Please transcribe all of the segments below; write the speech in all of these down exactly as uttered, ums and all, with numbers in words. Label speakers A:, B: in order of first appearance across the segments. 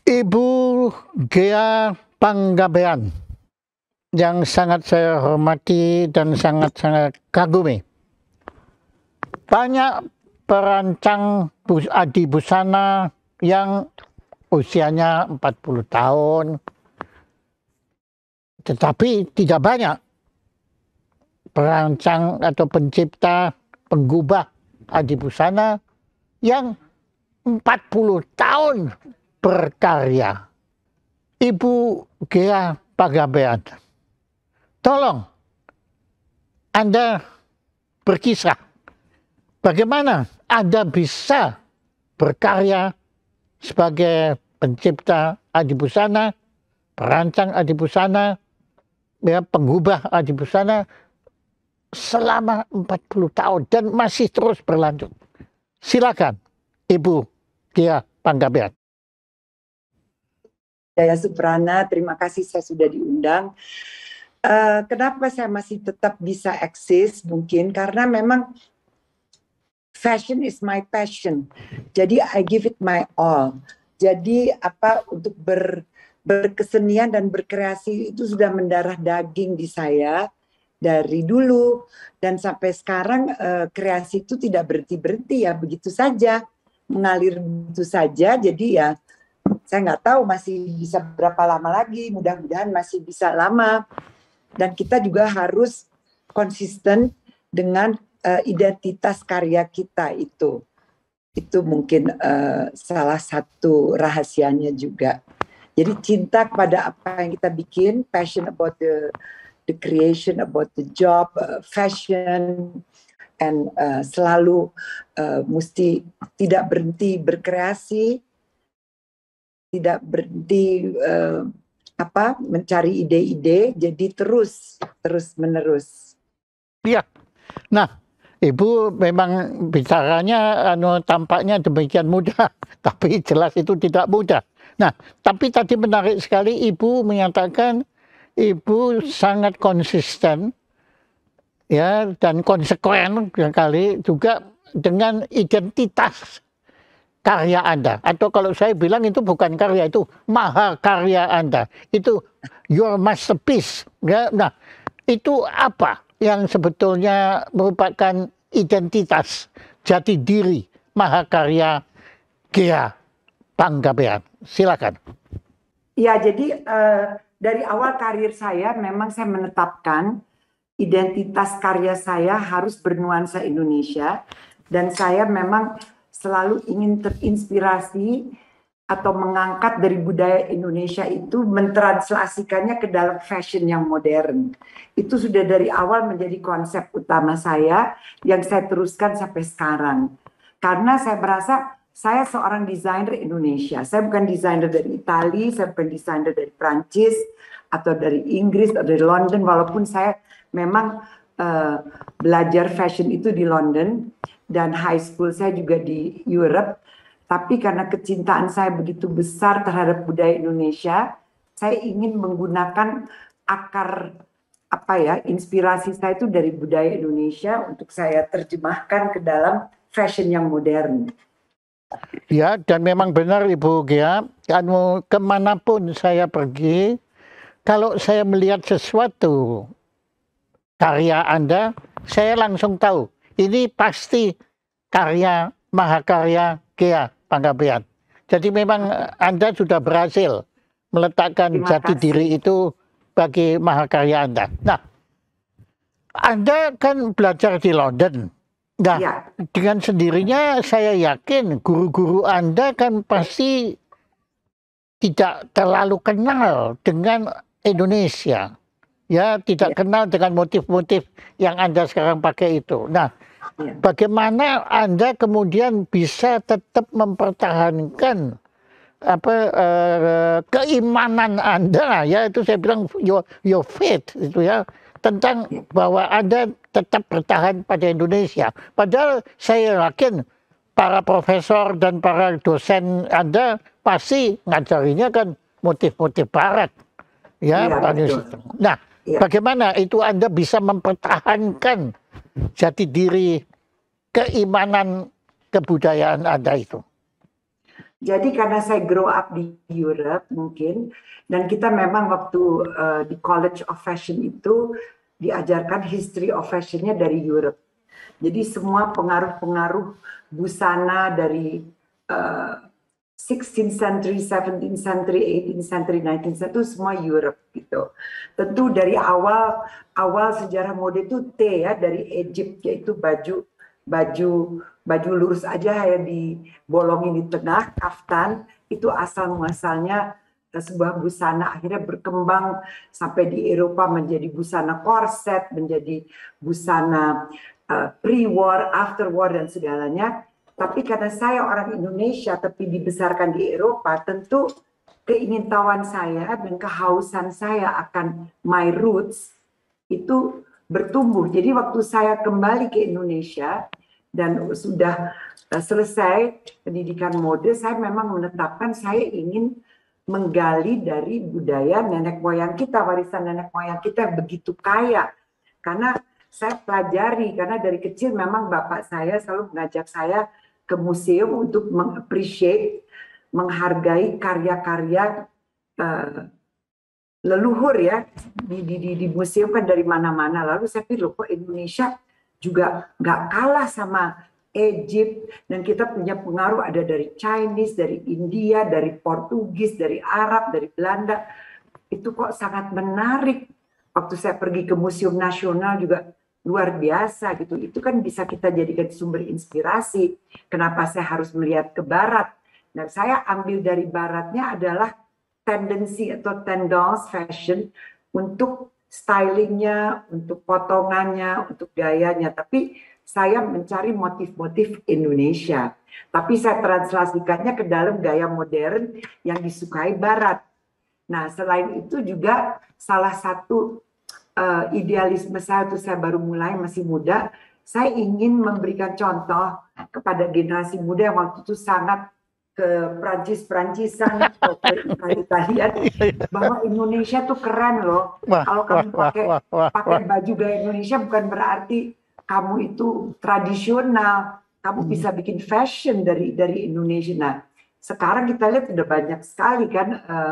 A: Ibu Ghea Panggabean yang sangat saya hormati dan sangat-sangat kagumi. Banyak perancang bus adi busana yang usianya empat puluh tahun, tetapi tidak banyak perancang atau pencipta, penggubah adi busana yang empat puluh tahun berkarya. Ibu Ghea Panggabean, tolong Anda berkisah bagaimana Anda bisa berkarya sebagai pencipta adi busana, perancang adi busana, ya, penggubah adi busana selama empat puluh tahun dan masih terus berlanjut. Silakan Ibu Ghea Panggabean.
B: Jaya Suprana, terima kasih saya sudah diundang. Uh, kenapa saya masih tetap bisa eksis? Mungkin karena memang fashion is my passion. Jadi I give it my all. Jadi apa untuk ber, berkesenian dan berkreasi itu sudah mendarah daging di saya dari dulu dan sampai sekarang uh, kreasi itu tidak berhenti-berhenti ya, begitu saja mengalir begitu saja. Jadi ya saya nggak tahu masih bisa berapa lama lagi, mudah-mudahan masih bisa lama. Dan kita juga harus konsisten dengan uh, identitas karya kita itu. Itu mungkin uh, salah satu rahasianya juga. Jadi cinta kepada apa yang kita bikin, passion about the, the creation, about the job, uh, fashion, and uh, selalu uh, mesti tidak berhenti berkreasi, tidak berhenti uh, apa mencari ide-ide, jadi terus terus menerus.
A: Iya. Nah, Ibu memang bicaranya anu tampaknya demikian mudah, tapi jelas itu tidak mudah. Nah, tapi tadi menarik sekali Ibu menyatakan Ibu sangat konsisten ya dan konsekuen kali juga dengan identitas karya Anda, atau kalau saya bilang itu bukan karya, itu mahakarya Anda, itu your masterpiece ya. Nah, itu apa yang sebetulnya merupakan identitas jati diri mahakarya Ghea Panggabean? Silakan.
B: Ya, jadi uh, dari awal karir saya memang saya menetapkan identitas karya saya harus bernuansa Indonesia, dan saya memang selalu ingin terinspirasi atau mengangkat dari budaya Indonesia itu, mentranslasikannya ke dalam fashion yang modern. Itu sudah dari awal menjadi konsep utama saya yang saya teruskan sampai sekarang. Karena saya merasa saya seorang desainer Indonesia. Saya bukan desainer dari Italia, saya bukan desainer dari Prancis atau dari Inggris atau dari London, walaupun saya memang uh, belajar fashion itu di London dan high school saya juga di Europe, tapi karena kecintaan saya begitu besar terhadap budaya Indonesia, saya ingin menggunakan akar apa ya, inspirasi saya itu dari budaya Indonesia untuk saya terjemahkan ke dalam fashion yang modern.
A: Ya, dan memang benar Ibu Ghea, anu kemanapun saya pergi, kalau saya melihat sesuatu karya Anda, saya langsung tahu ini pasti karya mahakarya Ghea Panggabean. Jadi memang Anda sudah berhasil meletakkan jati diri itu bagi mahakarya Anda. Nah, Anda kan belajar di London. Nah, ya, dengan sendirinya saya yakin guru-guru Anda kan pasti tidak terlalu kenal dengan Indonesia. Ya, tidak ya. kenal dengan motif-motif yang Anda sekarang pakai itu. Nah, ya. bagaimana Anda kemudian bisa tetap mempertahankan apa uh, keimanan Anda, ya itu saya bilang your, your faith itu ya, tentang ya. bahwa Anda tetap bertahan pada Indonesia. Padahal saya yakin para profesor dan para dosen Anda pasti ngajarinya kan motif-motif Barat. Ya, ya nah, ya. bagaimana itu Anda bisa mempertahankan jati diri keimanan kebudayaan Anda itu?
B: Jadi karena saya grow up di Europe mungkin, dan kita memang waktu uh, di College of Fashion itu diajarkan history of fashionnya dari Europe. Jadi semua pengaruh-pengaruh busana dari uh, sixteenth century, seventeenth century, eighteenth century, nineteenth century itu semua Europe gitu. Tentu dari awal awal sejarah mode itu T ya, dari Egypt, yaitu baju baju baju lurus aja ya dibolongin di tengah, kaftan, itu asal muasalnya sebuah busana, akhirnya berkembang sampai di Eropa menjadi busana korset, menjadi busana uh, pre-war, after-war dan segalanya. Tapi karena saya orang Indonesia tapi dibesarkan di Eropa, tentu keingintahuan saya dan kehausan saya akan my roots itu bertumbuh. Jadi waktu saya kembali ke Indonesia dan sudah uh, selesai pendidikan mode, saya memang menetapkan saya ingin menggali dari budaya nenek moyang kita, warisan nenek moyang kita yang begitu kaya. Karena saya pelajari, karena dari kecil memang bapak saya selalu mengajak saya ke museum untuk mengappreciate, menghargai karya-karya uh, leluhur ya, di, di, di, di museum kan dari mana-mana. Lalu saya pikir, loh kok Indonesia juga nggak kalah sama Egypt, dan kita punya pengaruh ada dari Chinese, dari India, dari Portugis, dari Arab, dari Belanda. Itu kok sangat menarik. Waktu saya pergi ke Museum Nasional juga luar biasa gitu. Itu kan bisa kita jadikan sumber inspirasi. Kenapa saya harus melihat ke barat? Nah, saya ambil dari baratnya adalah tendensi atau tendance fashion untuk stylingnya, untuk potongannya, untuk gayanya. Tapi saya mencari motif-motif Indonesia. Tapi saya translasikannya ke dalam gaya modern yang disukai Barat. Nah, selain itu juga salah satu uh, idealisme saya waktu saya baru mulai masih muda, saya ingin memberikan contoh kepada generasi muda yang waktu itu sangat ke Prancis-Prancisan atau ke Italia, bahwa Indonesia tuh keren loh.
A: Wah,
B: Kalau kamu
A: wah,
B: pakai
A: wah, wah,
B: pakai
A: wah.
B: baju gaya Indonesia bukan berarti kamu itu tradisional. Kamu
A: Hmm.
B: bisa bikin fashion dari dari Indonesia. Nah, sekarang kita lihat sudah banyak sekali kan uh,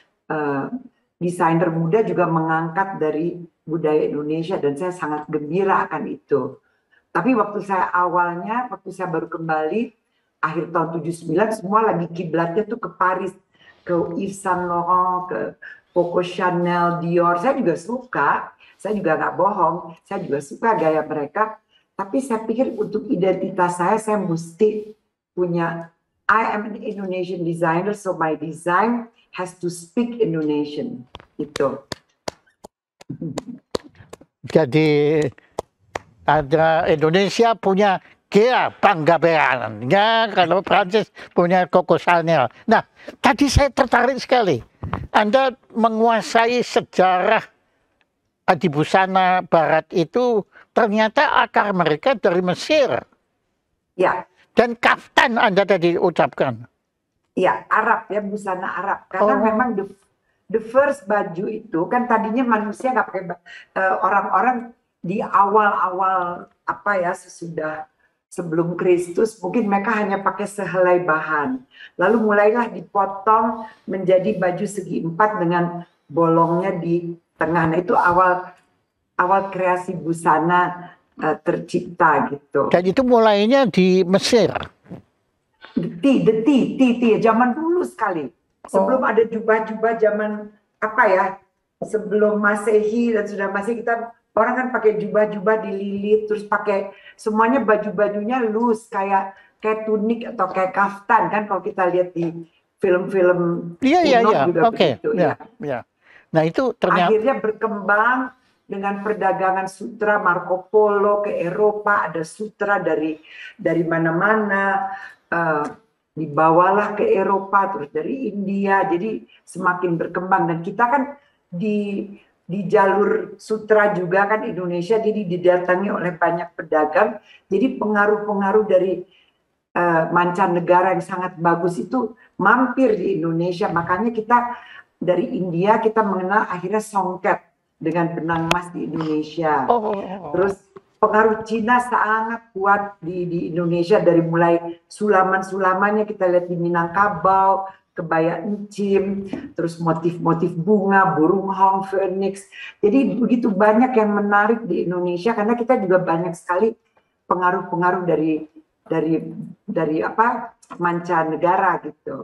B: uh, desainer muda juga mengangkat dari budaya Indonesia, dan saya sangat gembira akan itu. Tapi waktu saya awalnya, waktu saya baru kembali akhir tahun tujuh puluh sembilan, semua lagi kiblatnya tuh ke Paris, ke Yves Saint Laurent, ke Coco Chanel, Dior. Saya juga suka, saya juga nggak bohong, saya juga suka gaya mereka. Tapi saya pikir untuk identitas saya, saya mesti punya, I am an Indonesian designer, so my design has to speak Indonesian. Itu.
A: Jadi ada Indonesia punya Gea Panggabean, ya kalau Prancis punya Coco Chanel. Nah, tadi saya tertarik sekali. Anda menguasai sejarah adibusana Barat itu, ternyata akar mereka dari Mesir.
B: Ya.
A: Dan kaftan Anda tadi ucapkan.
B: Ya, Arab ya, busana Arab. Karena oh. memang the, the first baju itu kan tadinya manusia nggak pakai uh, orang-orang di awal-awal apa ya sesudah sebelum Kristus mungkin mereka hanya pakai sehelai bahan. Lalu mulailah dipotong menjadi baju segi empat dengan bolongnya di tengah. Nah, itu awal awal kreasi busana uh, tercipta gitu.
A: Dan itu mulainya di Mesir.
B: Deti, deti, titi, zaman dulu sekali. Sebelum oh. ada jubah-jubah zaman apa ya? Sebelum Masehi dan sudah Masehi, kita orang kan pakai jubah-jubah dililit, terus pakai semuanya baju-bajunya loose kayak kayak tunik atau kayak kaftan kan kalau kita lihat di film-film
A: iya, iya, iya.
B: juga
A: okay.
B: begitu
A: ya. ya. Nah itu ternyata
B: akhirnya berkembang dengan perdagangan sutra Marco Polo ke Eropa, ada sutra dari dari mana-mana, uh, dibawalah ke Eropa, terus dari India, jadi semakin berkembang. Dan kita kan di di jalur sutra juga kan Indonesia jadi didatangi oleh banyak pedagang, jadi pengaruh-pengaruh dari uh, mancanegara yang sangat bagus itu mampir di Indonesia. Makanya kita dari India kita mengenal akhirnya songket dengan benang emas di Indonesia.
A: Oh.
B: Terus pengaruh Cina sangat kuat di, di Indonesia, dari mulai sulaman-sulamannya kita lihat di Minangkabau, kebaya encim, terus motif-motif bunga, burung hong, phoenix. Jadi begitu banyak yang menarik di Indonesia karena kita juga banyak sekali pengaruh-pengaruh dari dari dari apa mancanegara gitu.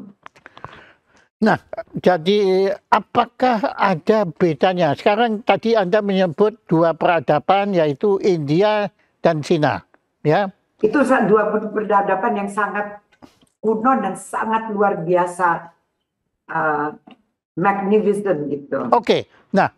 A: Nah, jadi apakah ada bedanya? Sekarang tadi Anda menyebut dua peradaban yaitu India dan Cina, ya?
B: Itu dua peradaban yang sangat kuno dan sangat luar biasa, uh, magnificent gitu.
A: Oke, okay. Nah,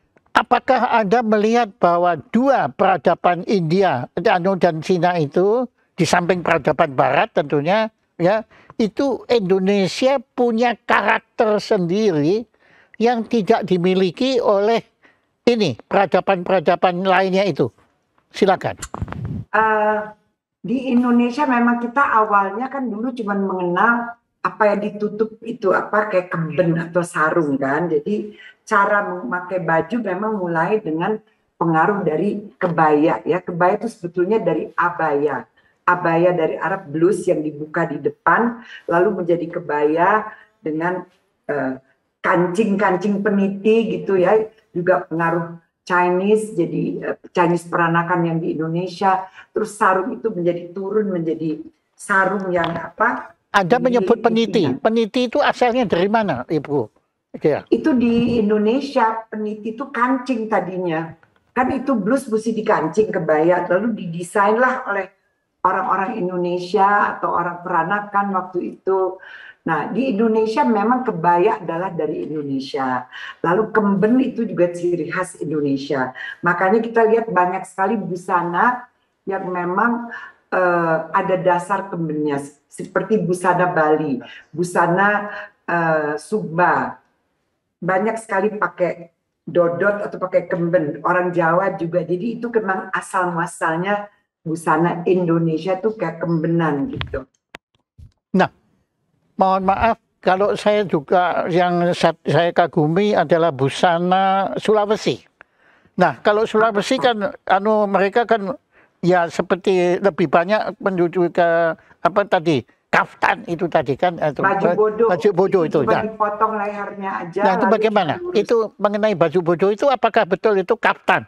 A: apakah Anda melihat bahwa dua peradaban India dan Cina itu di samping peradaban Barat tentunya, ya, itu Indonesia punya karakter sendiri yang tidak dimiliki oleh ini peradaban-peradaban lainnya itu? Silakan.
B: Uh, di Indonesia memang kita awalnya kan dulu cuma mengenal apa yang ditutup itu apa kayak kemben atau sarung kan. Jadi cara memakai baju memang mulai dengan pengaruh dari kebaya ya. Kebaya itu sebetulnya dari abaya. Abaya dari Arab, blus yang dibuka di depan, lalu menjadi kebaya dengan kancing-kancing uh, peniti gitu ya, juga pengaruh Chinese, jadi uh, Chinese peranakan yang di Indonesia, terus sarung itu menjadi turun menjadi sarung yang apa?
A: Anda menyebut peniti, peniti itu asalnya dari mana, Ibu? Okay.
B: Itu di Indonesia, peniti itu kancing tadinya, kan itu blus mesti dikancing kebaya, lalu didesainlah oleh orang-orang Indonesia atau orang peranakan waktu itu. Nah, di Indonesia memang kebaya adalah dari Indonesia. Lalu kemben itu juga ciri khas Indonesia. Makanya kita lihat banyak sekali busana yang memang uh, ada dasar kembennya. Seperti busana Bali, busana uh, Sumba. Banyak sekali pakai dodot atau pakai kemben. Orang Jawa juga. Jadi itu memang asal-muasalnya busana Indonesia tuh kayak kembenan gitu.
A: Nah, mohon maaf kalau saya juga yang saya kagumi adalah busana Sulawesi. Nah, kalau Sulawesi kan anu mereka kan ya seperti lebih banyak menuju ke apa tadi? Kaftan itu tadi kan atau
B: baju bodoh.
A: Baju bodoh itu.
B: Cuma
A: Nah,
B: dipotong lehernya aja.
A: Nah, itu bagaimana? Itu mengenai baju bodoh itu apakah betul itu kaftan?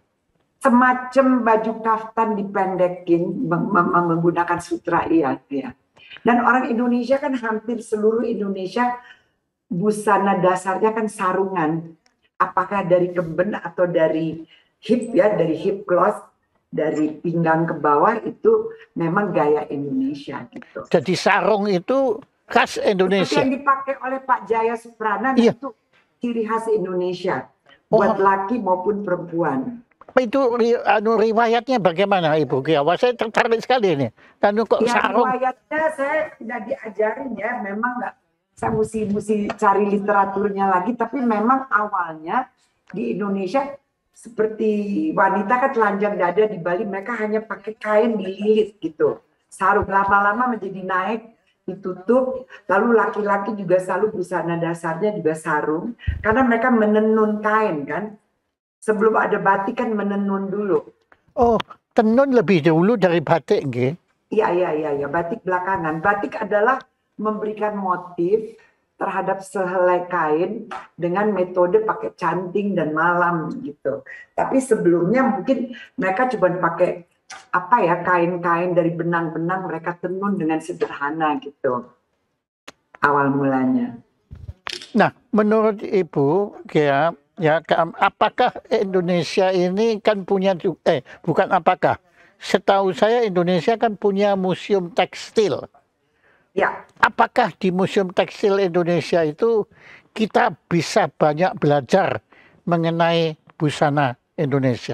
B: Semacam baju kaftan dipendekin menggunakan sutra, iya, ya. Dan orang Indonesia kan hampir seluruh Indonesia busana dasarnya kan sarungan, apakah dari kemben atau dari hip ya, dari hip cloth, dari pinggang ke bawah itu memang gaya Indonesia gitu.
A: Jadi sarung itu khas Indonesia.
B: Seperti yang dipakai oleh Pak Jaya Suprana,
A: iya.
B: Itu ciri khas Indonesia buat oh. laki maupun perempuan.
A: Itu anu riwayatnya bagaimana Ibu Gia? Wah, saya tertarik sekali ini. Anu kok
B: ya,
A: sarung?
B: Riwayatnya saya tidak diajarin ya, memang nggak. Saya mesti mesti cari literaturnya lagi. Tapi memang awalnya di Indonesia seperti wanita kan telanjang dada di Bali, mereka hanya pakai kain dililit gitu. Sarung lama-lama menjadi naik, ditutup. Lalu laki-laki juga selalu busana dasarnya juga sarung, karena mereka menenun kain kan. Sebelum ada batik kan menenun dulu.
A: Oh, tenun lebih dulu dari batik, nggih?
B: Iya, iya, iya, ya. Batik belakangan. Batik adalah memberikan motif terhadap sehelai kain dengan metode pakai canting dan malam gitu. Tapi sebelumnya mungkin mereka cuma pakai apa ya, kain-kain dari benang-benang, mereka tenun dengan sederhana gitu. Awal mulanya.
A: Nah, menurut Ibu, ya, ya, apakah Indonesia ini kan punya, eh bukan apakah, setahu saya Indonesia kan punya museum tekstil.
B: Ya.
A: Apakah di museum tekstil Indonesia itu kita bisa banyak belajar mengenai busana Indonesia?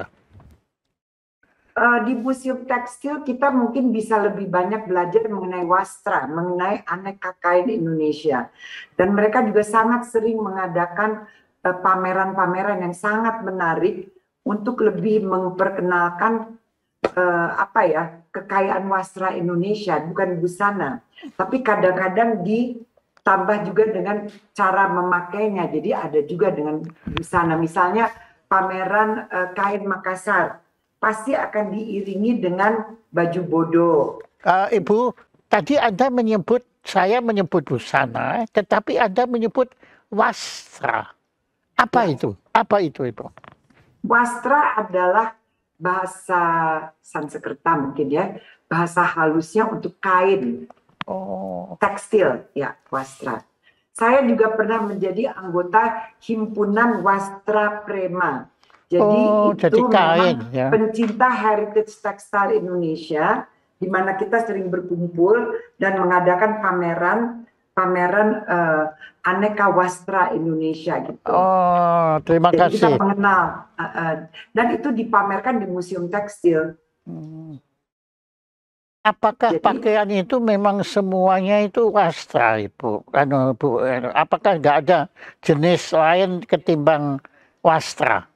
B: Uh, di museum tekstil kita mungkin bisa lebih banyak belajar mengenai wastra, mengenai aneka kain Indonesia. Dan mereka juga sangat sering mengadakan pameran-pameran yang sangat menarik untuk lebih memperkenalkan uh, apa ya, kekayaan wastra Indonesia, bukan busana, tapi kadang-kadang ditambah juga dengan cara memakainya. Jadi ada juga dengan busana, misalnya pameran uh, kain Makassar pasti akan diiringi dengan baju bodo.
A: Uh, Ibu, tadi Anda menyebut, saya menyebut busana, tetapi Anda menyebut wastra. Apa
B: Ya.
A: itu? Apa itu, Ibu?
B: Wastra adalah bahasa Sanskerta mungkin ya, bahasa halusnya untuk kain.
A: Oh.
B: Tekstil, ya, wastra. Saya juga pernah menjadi anggota himpunan Wastra Prema. Jadi
A: oh,
B: itu
A: jadi kain,
B: memang
A: ya.
B: pencinta heritage tekstil Indonesia, di mana kita sering berkumpul dan mengadakan pameran pameran uh, aneka wastra Indonesia gitu.
A: Oh, terima
B: Jadi
A: kasih.
B: kita mengenal uh, uh, dan itu dipamerkan di Museum Tekstil.
A: Hmm. Apakah
B: Jadi,
A: pakaian itu memang semuanya itu wastra, Ibu? Anu, Bu, apakah nggak ada jenis lain ketimbang wastra?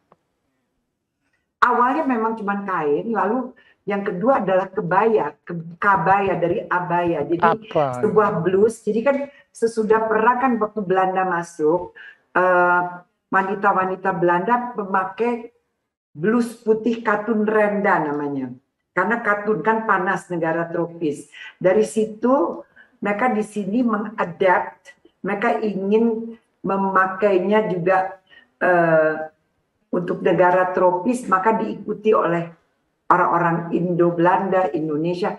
B: Awalnya memang cuma kain, lalu yang kedua adalah kebaya, ke, kabaya dari abaya. Jadi
A: Apa?
B: sebuah blus. Jadi kan sesudah perang kan waktu Belanda masuk, wanita-wanita uh, Belanda memakai blus putih katun renda namanya. Karena katun kan panas, negara tropis. Dari situ mereka di sini mengadapt, mereka ingin memakainya juga uh, untuk negara tropis, maka diikuti oleh orang-orang Indo-Belanda, Indonesia.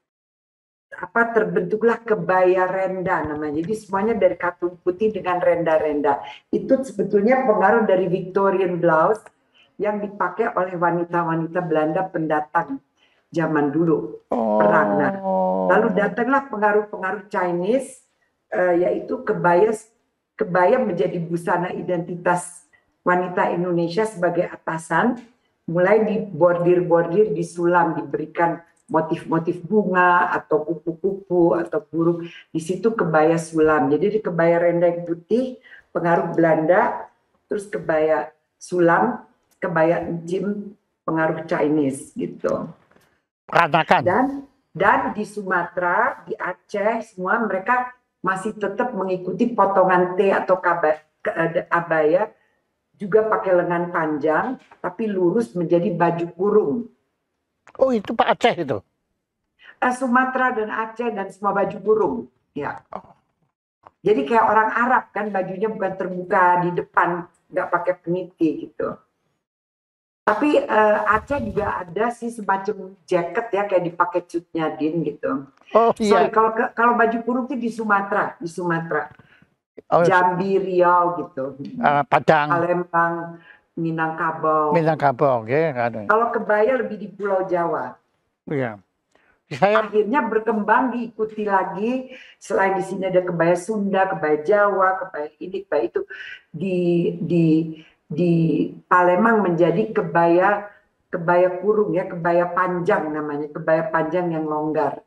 B: Apa terbentuklah kebaya renda namanya. Jadi semuanya dari katun putih dengan renda-renda. Itu sebetulnya pengaruh dari Victorian blouse yang dipakai oleh wanita-wanita Belanda pendatang zaman dulu perang. Nah, lalu datanglah pengaruh-pengaruh Chinese, uh, yaitu kebaya kebaya menjadi busana identitas wanita Indonesia sebagai atasan, mulai dibordir-bordir, disulam, diberikan motif-motif bunga atau kupu-kupu atau burung. Di situ kebaya sulam. Jadi di kebaya renda yang putih, pengaruh Belanda, terus kebaya sulam, kebaya encim, pengaruh Chinese gitu.
A: Peranakan.
B: Dan dan di Sumatera, di Aceh, semua mereka masih tetap mengikuti potongan T atau kabaya, abaya, juga pakai lengan panjang, tapi lurus menjadi baju kurung.
A: Oh, itu Pak Aceh itu?
B: Eh, Sumatera dan Aceh dan semua baju kurung. Ya. Jadi kayak orang Arab kan, bajunya bukan terbuka di depan, nggak pakai peniti gitu. Tapi uh, Aceh juga ada sih semacam jaket ya, kayak dipakai Cut Nyadin gitu.
A: Oh iya.
B: Sorry, kalau kalau baju kurung itu di Sumatera, di Sumatera.
A: Oh,
B: Jambi, Riau gitu.
A: Uh, Padang.
B: Palembang, Minangkabau.
A: Minangkabau, oke. Okay.
B: Kalau kebaya lebih di Pulau Jawa.
A: Iya. Saya...
B: Akhirnya berkembang, diikuti lagi. Selain di sini ada kebaya Sunda, kebaya Jawa, kebaya ini, kebaya itu. Di di di Palembang menjadi kebaya kebaya kurung ya, kebaya panjang namanya, kebaya panjang yang longgar.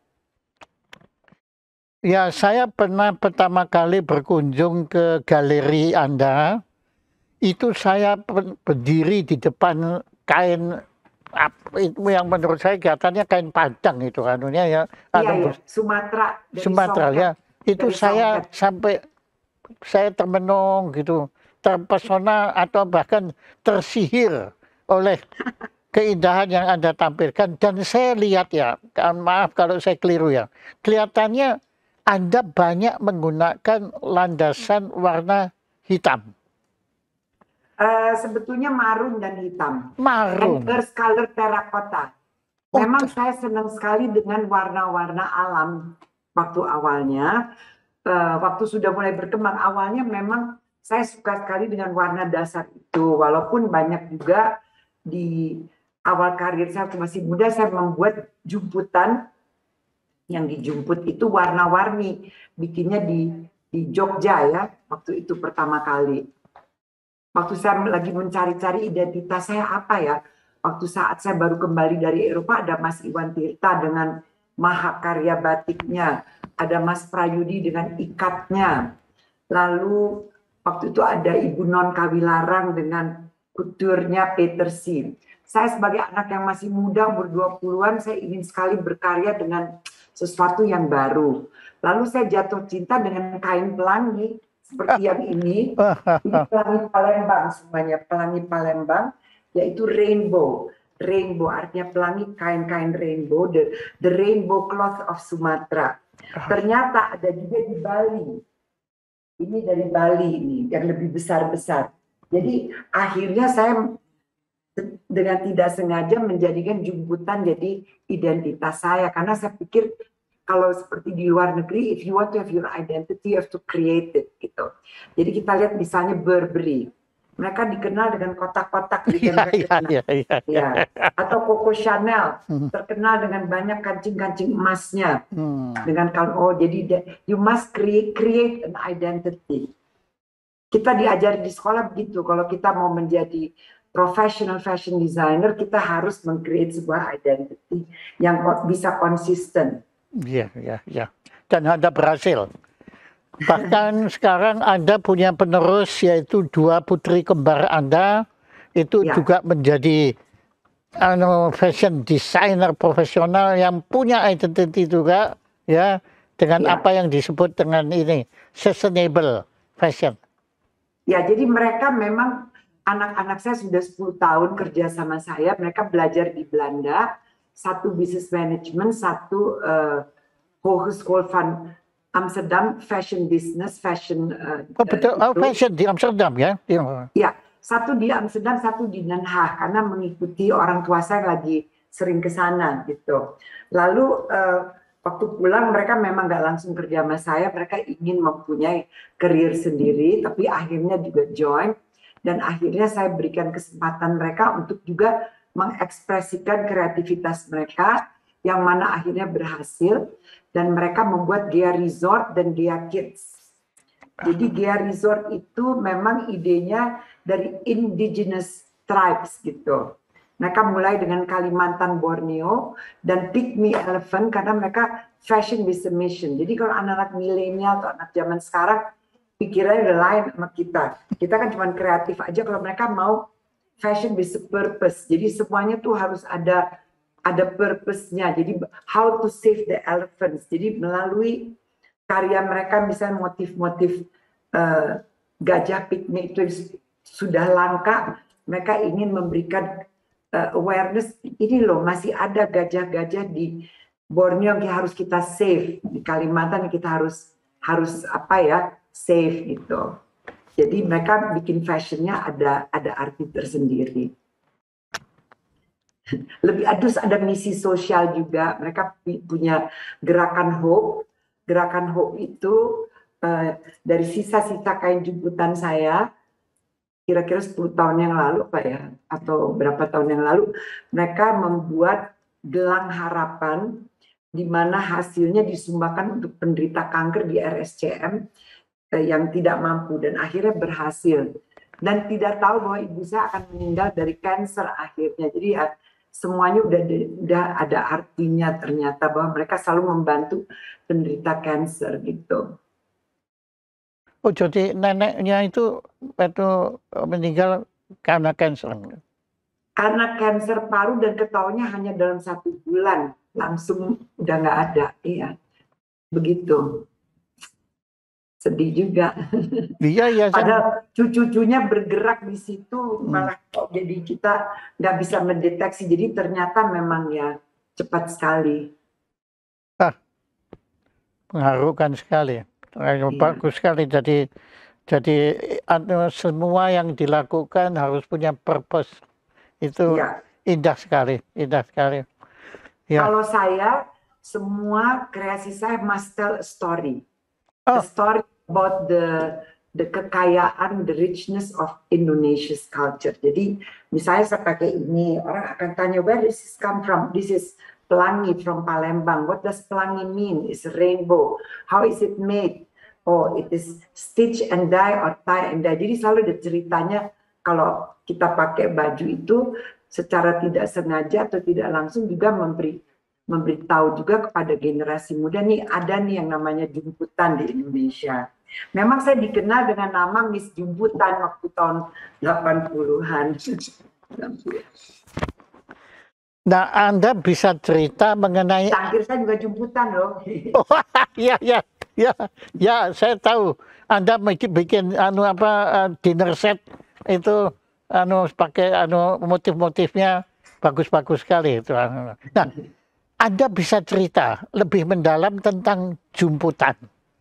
A: Ya, saya pernah pertama kali berkunjung ke galeri Anda. Itu saya berdiri di depan kain itu yang menurut saya kelihatannya kain Padang itu anunya ya.
B: Iya, iya. Sumatera.
A: Dari Sumatera Songket, ya. Itu saya Songket. Sampai saya termenung gitu, terpesona atau bahkan tersihir oleh keindahan yang Anda tampilkan. Dan saya lihat ya, maaf kalau saya keliru ya, kelihatannya Anda banyak menggunakan landasan warna hitam.
B: Uh, sebetulnya marun dan hitam.
A: Marun.
B: And earth color terracotta. Memang oh, saya senang sekali dengan warna-warna alam waktu awalnya. Uh, waktu sudah mulai berkembang, awalnya memang saya suka sekali dengan warna dasar itu. Walaupun banyak juga di awal karir saya masih muda, saya membuat jumputan yang dijumput itu warna-warni. Bikinnya di, di Jogja ya, waktu itu pertama kali. Waktu saya lagi mencari-cari identitas saya apa ya, waktu saat saya baru kembali dari Eropa, ada Mas Iwan Tirta dengan mahakarya batiknya, ada Mas Prayudi dengan ikatnya, lalu waktu itu ada Ibu Non Kawilarang dengan kuturnya Petersi. Saya sebagai anak yang masih muda, umur dua puluhan, saya ingin sekali berkarya dengan sesuatu yang baru. Lalu saya jatuh cinta dengan kain pelangi, seperti yang ini, ini pelangi Palembang semuanya, pelangi Palembang, yaitu rainbow. rainbow, artinya pelangi kain-kain rainbow, the, the rainbow cloth of Sumatera. Ternyata ada juga di Bali. Ini dari Bali ini, yang lebih besar-besar. Jadi akhirnya saya dengan tidak sengaja menjadikan jumputan jadi identitas saya. Karena saya pikir kalau seperti di luar negeri, if you want to have your identity, you have to create it gitu. Jadi kita lihat misalnya Burberry. Mereka dikenal dengan kotak-kotak,
A: ya, ya, ya, ya,
B: ya. Atau Coco Chanel terkenal dengan banyak kancing-kancing emasnya. Hmm. Dengan kalau oh jadi you must create create an identity. Kita diajari di sekolah begitu. Kalau kita mau menjadi professional fashion designer, kita harus meng-create sebuah identity yang bisa konsisten.
A: Iya, iya, iya. Dan Anda berhasil. Bahkan sekarang Anda punya penerus, yaitu dua putri kembar Anda, itu ya. Juga menjadi anu, fashion designer profesional yang punya identity juga, ya, dengan ya. Apa yang disebut dengan ini, sustainable fashion.
B: Ya, jadi mereka memang, anak-anak saya sudah sepuluh tahun kerja sama saya, mereka belajar di Belanda, satu business management, satu uh, Hogeschool van Amsterdam, fashion business, fashion. Uh,
A: oh betul, uh, oh, fashion di Amsterdam ya?
B: Ya, satu di Amsterdam, satu di Den Haag, karena mengikuti orang tua saya lagi sering ke sana gitu. Lalu uh, waktu pulang mereka memang nggak langsung kerja sama saya, mereka ingin mempunyai karir sendiri, tapi akhirnya juga join. Dan akhirnya saya berikan kesempatan mereka untuk juga mengekspresikan kreativitas mereka, yang mana akhirnya berhasil. Dan mereka membuat Gea Resort dan Gea Kids. Jadi Gea Resort itu memang idenya dari indigenous tribes gitu. Mereka mulai dengan Kalimantan, Borneo, dan Pygmy Elephant karena mereka fashion with a mission. Jadi kalau anak-anak milenial atau anak zaman sekarang, pikirannya udah lain sama kita. Kita kan cuma kreatif aja, kalau mereka mau fashion with a purpose. Jadi semuanya tuh harus ada ada purpose-nya. Jadi how to save the elephants. Jadi melalui karya mereka misalnya motif-motif uh, gajah piknik itu sudah langka, mereka ingin memberikan uh, awareness, ini loh masih ada gajah-gajah di Borneo yang harus kita save, di Kalimantan yang kita harus harus apa ya, save gitu. Jadi mereka bikin fashionnya ada ada arti tersendiri. Lebih adus ada misi sosial juga. Mereka punya gerakan Hope. Gerakan Hope itu uh, dari sisa-sisa kain jemputan saya, kira-kira sepuluh tahun yang lalu Pak ya, atau berapa tahun yang lalu, mereka membuat gelang harapan di mana hasilnya disumbangkan untuk penderita kanker di R S C M uh, yang tidak mampu, dan akhirnya berhasil. Dan tidak tahu bahwa ibu saya akan meninggal dari kanker akhirnya. Jadi ya, semuanya udah udah ada artinya ternyata, bahwa mereka selalu membantu penderita kanker gitu.
A: Oh jadi neneknya itu itu meninggal karena kanker?
B: Karena kanker paru dan ketahuannya hanya dalam satu bulan, langsung udah nggak ada, iya begitu. Sedih juga.
A: Iya, iya.
B: Padahal cucu-cucunya bergerak di situ, malah kok jadi kita nggak bisa mendeteksi. Jadi ternyata memang ya cepat sekali.
A: Ah, mengharukan sekali. Iya. Bagus sekali. Jadi, jadi semua yang dilakukan harus punya purpose. Itu ya. Indah sekali, indah sekali.
B: Ya. Kalau saya, semua kreasi saya must tell a story. Oh. A story about the the kekayaan, the richness of Indonesia's culture. Jadi misalnya saya pakai ini, orang akan tanya where does this come from? This is pelangi from Palembang. What does pelangi mean? It's a rainbow. How is it made? Oh, it is stitch and dye or tie and dye. Jadi selalu ada ceritanya kalau kita pakai baju itu secara tidak sengaja atau tidak langsung juga memberi memberitahu juga kepada generasi muda, nih ada nih yang namanya jumputan di Indonesia. Memang saya dikenal dengan nama Miss Jumputan waktu tahun delapan puluhan.
A: Nah, Anda bisa cerita mengenai...
B: Terakhir saya juga jumputan loh.
A: Oh, ya, ya, ya, ya, saya tahu. Anda bikin, bikin anu apa dinner set itu anu pakai anu motif-motifnya bagus-bagus sekali itu. Nah, Anda bisa cerita lebih mendalam tentang jumputan.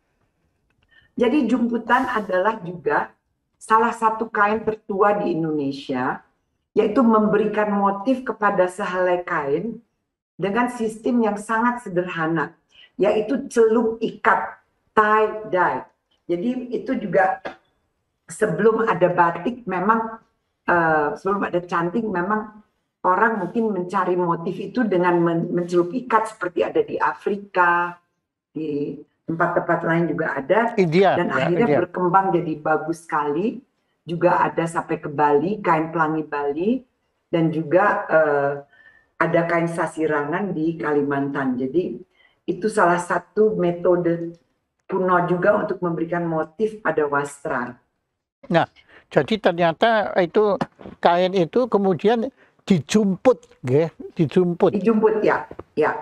B: Jadi jumputan adalah juga salah satu kain tertua di Indonesia, yaitu memberikan motif kepada sehelai kain dengan sistem yang sangat sederhana, yaitu celup ikat, tie-dye. Jadi itu juga sebelum ada batik memang, uh, sebelum ada canting memang orang mungkin mencari motif itu dengan mencelup ikat seperti ada di Afrika, di tempat-tempat lain juga ada,
A: India,
B: dan
A: ya,
B: akhirnya
A: India.
B: berkembang jadi bagus sekali. Juga ada sampai ke Bali, kain pelangi Bali, dan juga uh, ada kain sasirangan di Kalimantan. Jadi itu salah satu metode kuno juga untuk memberikan motif pada wastra.
A: Nah, jadi ternyata itu kain itu kemudian dijumput, ya, dijumput.
B: Dijumput ya, ya.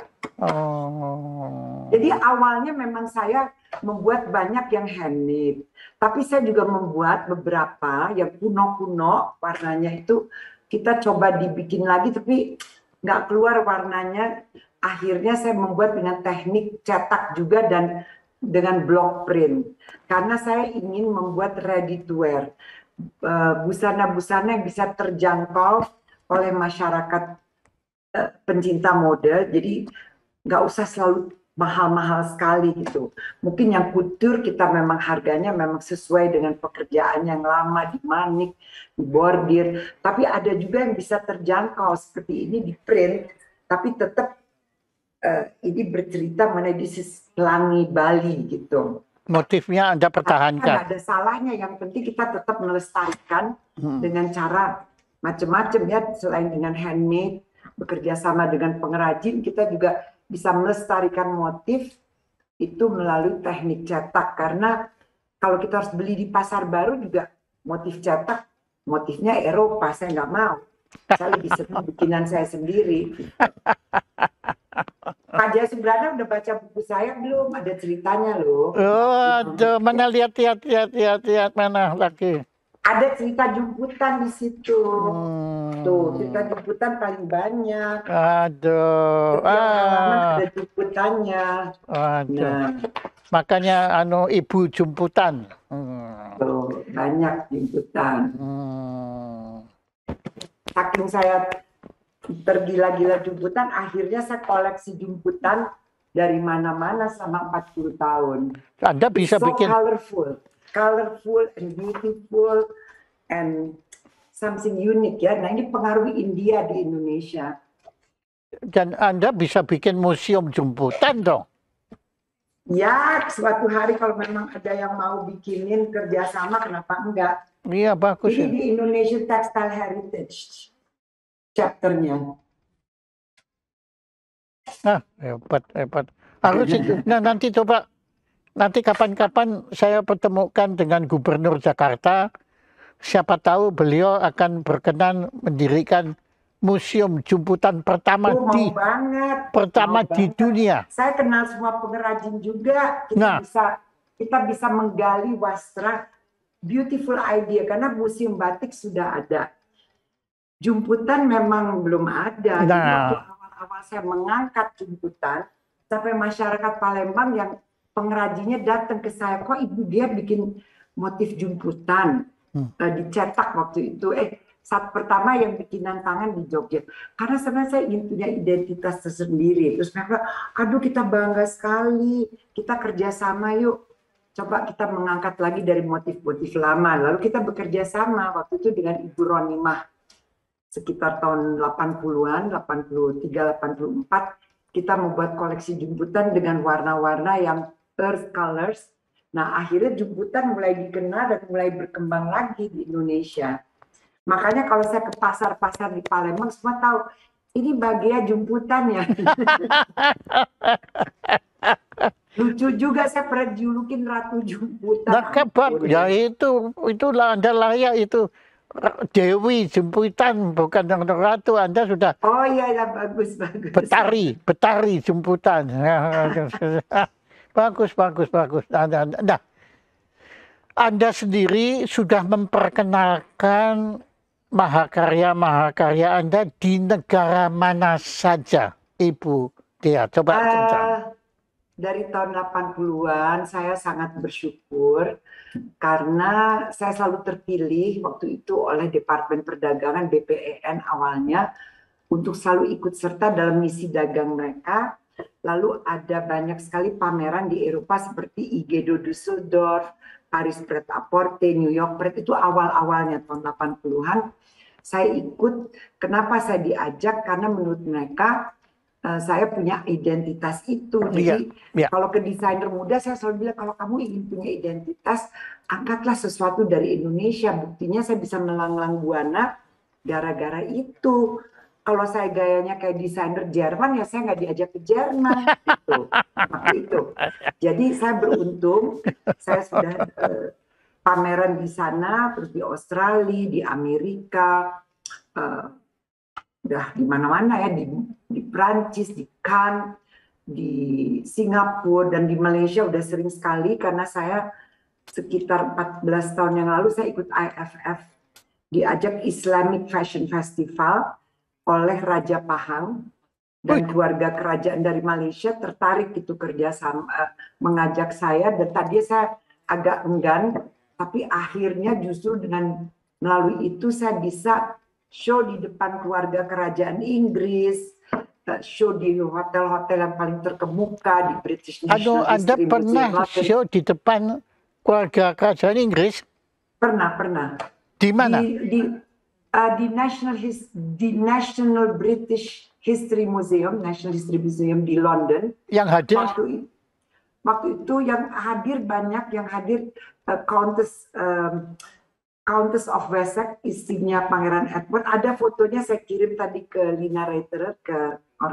A: Oh.
B: Jadi awalnya memang saya membuat banyak yang handmade, tapi saya juga membuat beberapa yang kuno-kuno, warnanya itu kita coba dibikin lagi, tapi nggak keluar warnanya. Akhirnya saya membuat dengan teknik cetak juga dan dengan block print, karena saya ingin membuat ready to wear, busana-busana yang bisa terjangkau oleh masyarakat pencinta mode. Jadi nggak usah selalu mahal-mahal sekali gitu. Mungkin yang couture kita memang harganya memang sesuai dengan pekerjaan yang lama, di manik, di bordir. Tapi ada juga yang bisa terjangkau seperti ini di print, tapi tetap uh, ini bercerita mengenai pelangi Bali gitu.
A: Motifnya Anda pertahankan.
B: Tidak ada salahnya, yang penting kita tetap melestarikan hmm. dengan cara macam-macam ya, selain dengan handmade, bekerja sama dengan pengrajin, kita juga bisa melestarikan motif itu melalui teknik cetak. Karena kalau kita harus beli di pasar baru juga motif cetak, motifnya Eropa, saya nggak mau. Saya lebih senang bikinan saya sendiri. Pak Jaya Subrana udah baca buku saya belum? Ada ceritanya loh.
A: Oh, aduh, mana lihat, lihat, lihat, lihat, lihat, mana lagi?
B: Ada cerita jumputan di situ.
A: Hmm.
B: Tuh, cerita jumputan paling banyak.
A: Aduh.
B: Setiap halaman
A: Ah.
B: ada jumputannya.
A: Aduh.
B: Nah,
A: makanya anu ibu jumputan. Hmm.
B: Tuh, banyak jumputan.
A: Hmm.
B: Saking saya tergila-gila jumputan, akhirnya saya koleksi jumputan dari mana-mana selama empat puluh tahun.
A: Anda bisa
B: It's so
A: bikin
B: colorful, colorful and beautiful and something unique ya. Nah, ini pengaruh India di Indonesia.
A: Dan Anda bisa bikin museum jumputan dong.
B: Ya, suatu hari kalau memang ada yang mau bikinin kerjasama, kenapa enggak?
A: Iya, bagus.
B: Ini
A: Ya.
B: di Indonesian Textile Heritage chapternya.
A: Ah, hebat, hebat. Harus itu. Nah, nanti coba, nanti kapan-kapan saya pertemukan dengan Gubernur Jakarta. Siapa tahu beliau akan berkenan mendirikan museum jumputan pertama
B: Oh,
A: di
B: banget.
A: pertama
B: mau
A: di
B: banget.
A: dunia.
B: Saya kenal semua pengrajin juga. Kita
A: Nah.
B: bisa kita bisa menggali wastra. Beautiful idea, karena museum batik sudah ada. Jumputan memang belum ada.
A: Nah.
B: Jadi waktu awal-awal saya mengangkat jumputan, sampai masyarakat Palembang yang pengrajinnya datang ke saya, kok ibu dia bikin motif jumputan, hmm. uh, dicetak waktu itu. Eh, saat pertama yang bikinan tangan di Jogja. Karena sebenarnya saya ingin punya identitas tersendiri. Terus mereka, aduh kita bangga sekali, kita kerjasama yuk. Coba kita mengangkat lagi dari motif-motif lama. Lalu kita bekerja sama waktu itu dengan Ibu Ronimah. Sekitar tahun delapan puluhan, delapan puluh tiga, delapan puluh empat, kita membuat koleksi jumputan dengan warna-warna yang earth colors. Nah, akhirnya jumputan mulai dikenal dan mulai berkembang lagi di Indonesia. Makanya kalau saya ke pasar-pasar di Palembang, semua tahu, ini bagian jumputannya. Lucu juga, saya pernah dijulukin Ratu Jumputan.
A: Nah, kabar, ya itu, itulah Anda layak itu. Dewi jumputan, bukan yang ratu. Anda sudah
B: oh iya ya, bagus bagus
A: betari betari jumputan. Bagus bagus bagus. Anda, anda, anda sendiri sudah memperkenalkan mahakarya-mahakarya Anda di negara mana saja, Ibu Ghea? Coba cerita.
B: Uh, dari tahun delapan puluhan saya sangat bersyukur karena saya selalu terpilih waktu itu oleh Departemen Perdagangan B P E N awalnya untuk selalu ikut serta dalam misi dagang mereka. Lalu ada banyak sekali pameran di Eropa seperti I G D O Düsseldorf, Paris Pret-a-Porter, New York Pret, itu awal-awalnya tahun delapan puluhan. Saya ikut, kenapa saya diajak? Karena menurut mereka uh, saya punya identitas itu. Jadi
A: ya, ya.
B: kalau ke desainer muda saya selalu bilang kalau kamu ingin punya identitas, angkatlah sesuatu dari Indonesia. Buktinya saya bisa melanglang buana gara-gara itu. Kalau saya gayanya kayak desainer Jerman, ya saya nggak diajak ke Jerman gitu. Waktu itu. Jadi saya beruntung, saya sudah uh, pameran di sana, terus di Australia, di Amerika, uh, udah di mana-mana ya, di, di Prancis, di Cannes, di Singapura, dan di Malaysia udah sering sekali karena saya sekitar empat belas tahun yang lalu saya ikut I F F, diajak Islamic Fashion Festival oleh Raja Pahang dan keluarga kerajaan dari Malaysia tertarik itu kerja sama uh, mengajak saya, dan tadi saya agak enggan, tapi akhirnya justru dengan melalui itu saya bisa show di depan keluarga kerajaan Inggris, uh, show di hotel-hotel yang paling terkemuka di British
A: Aduh,
B: National
A: Anda
B: History
A: pernah
B: Museum.
A: show di depan keluarga kerajaan Inggris?
B: Pernah, pernah.
A: Di mana?
B: Di, di, uh, di National His, di National British History Museum, National History Museum di London.
A: Yang hadir?
B: Waktu, waktu itu yang hadir banyak, yang hadir uh, Countess um, Countess of Wessex, istrinya Pangeran Edward. Ada fotonya saya kirim tadi ke Lina Reiterer, ke,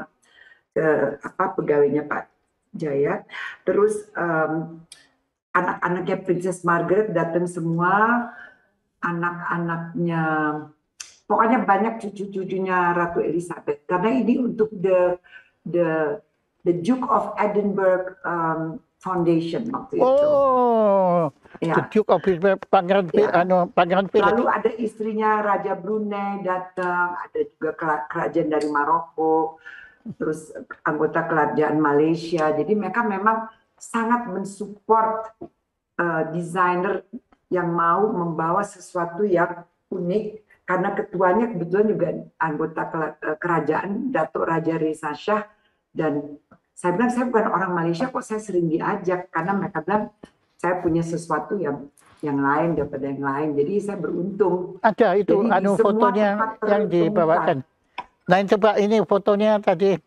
B: ke apa pegawainya Pak Jaya. Terus um, anak-anaknya Princess Margaret datang semua, anak-anaknya, pokoknya banyak cucu-cucunya Ratu Elizabeth. Karena ini untuk the the the Duke of Edinburgh um, Foundation waktu itu.
A: Oh,
B: ya.
A: The Duke of Edinburgh, Pangeran
B: ya.
A: anu, Pangeran Philip.
B: Lalu ada istrinya Raja Brunei datang, ada juga kerajaan dari Maroko, terus anggota kerajaan Malaysia. Jadi mereka memang sangat mensupport uh, desainer yang mau membawa sesuatu yang unik, karena ketuanya kebetulan juga anggota kerajaan Datuk Raja Reza Shah, dan saya bilang saya bukan orang Malaysia kok saya sering diajak, karena mereka bilang saya punya sesuatu yang yang lain daripada yang lain, jadi saya beruntung.
A: Ada itu
B: jadi
A: anu fotonya yang dibawakan. Nah coba ini fotonya tadi.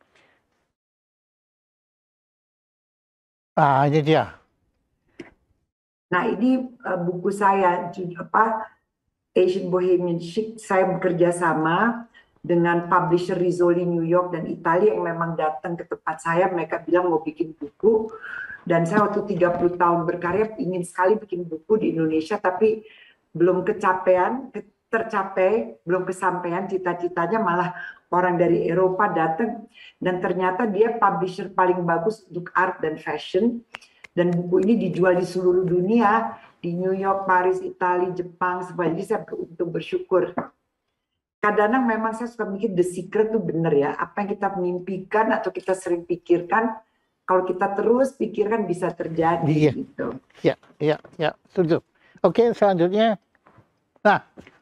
A: Ah ini dia.
B: Nah ini uh, buku saya apa Asian Bohemian Chic. Saya bekerja sama dengan publisher Rizzoli New York dan Italia yang memang datang ke tempat saya. Mereka bilang mau bikin buku, dan saya waktu tiga puluh tahun berkarya ingin sekali bikin buku di Indonesia, tapi belum kecapean, tercapai, belum kesampaian cita-citanya, malah orang dari Eropa datang, dan ternyata dia publisher paling bagus untuk art dan fashion. Dan buku ini dijual di seluruh dunia, di New York, Paris, Italia, Jepang, sebagainya. Jadi saya beruntung, bersyukur. Kadang-kadang memang saya suka mikir the secret itu benar ya, apa yang kita mimpikan atau kita sering pikirkan, kalau kita terus pikirkan bisa terjadi.
A: Iya.
B: Gitu.
A: Ya, ya, ya, setuju. Oke, selanjutnya. Nah.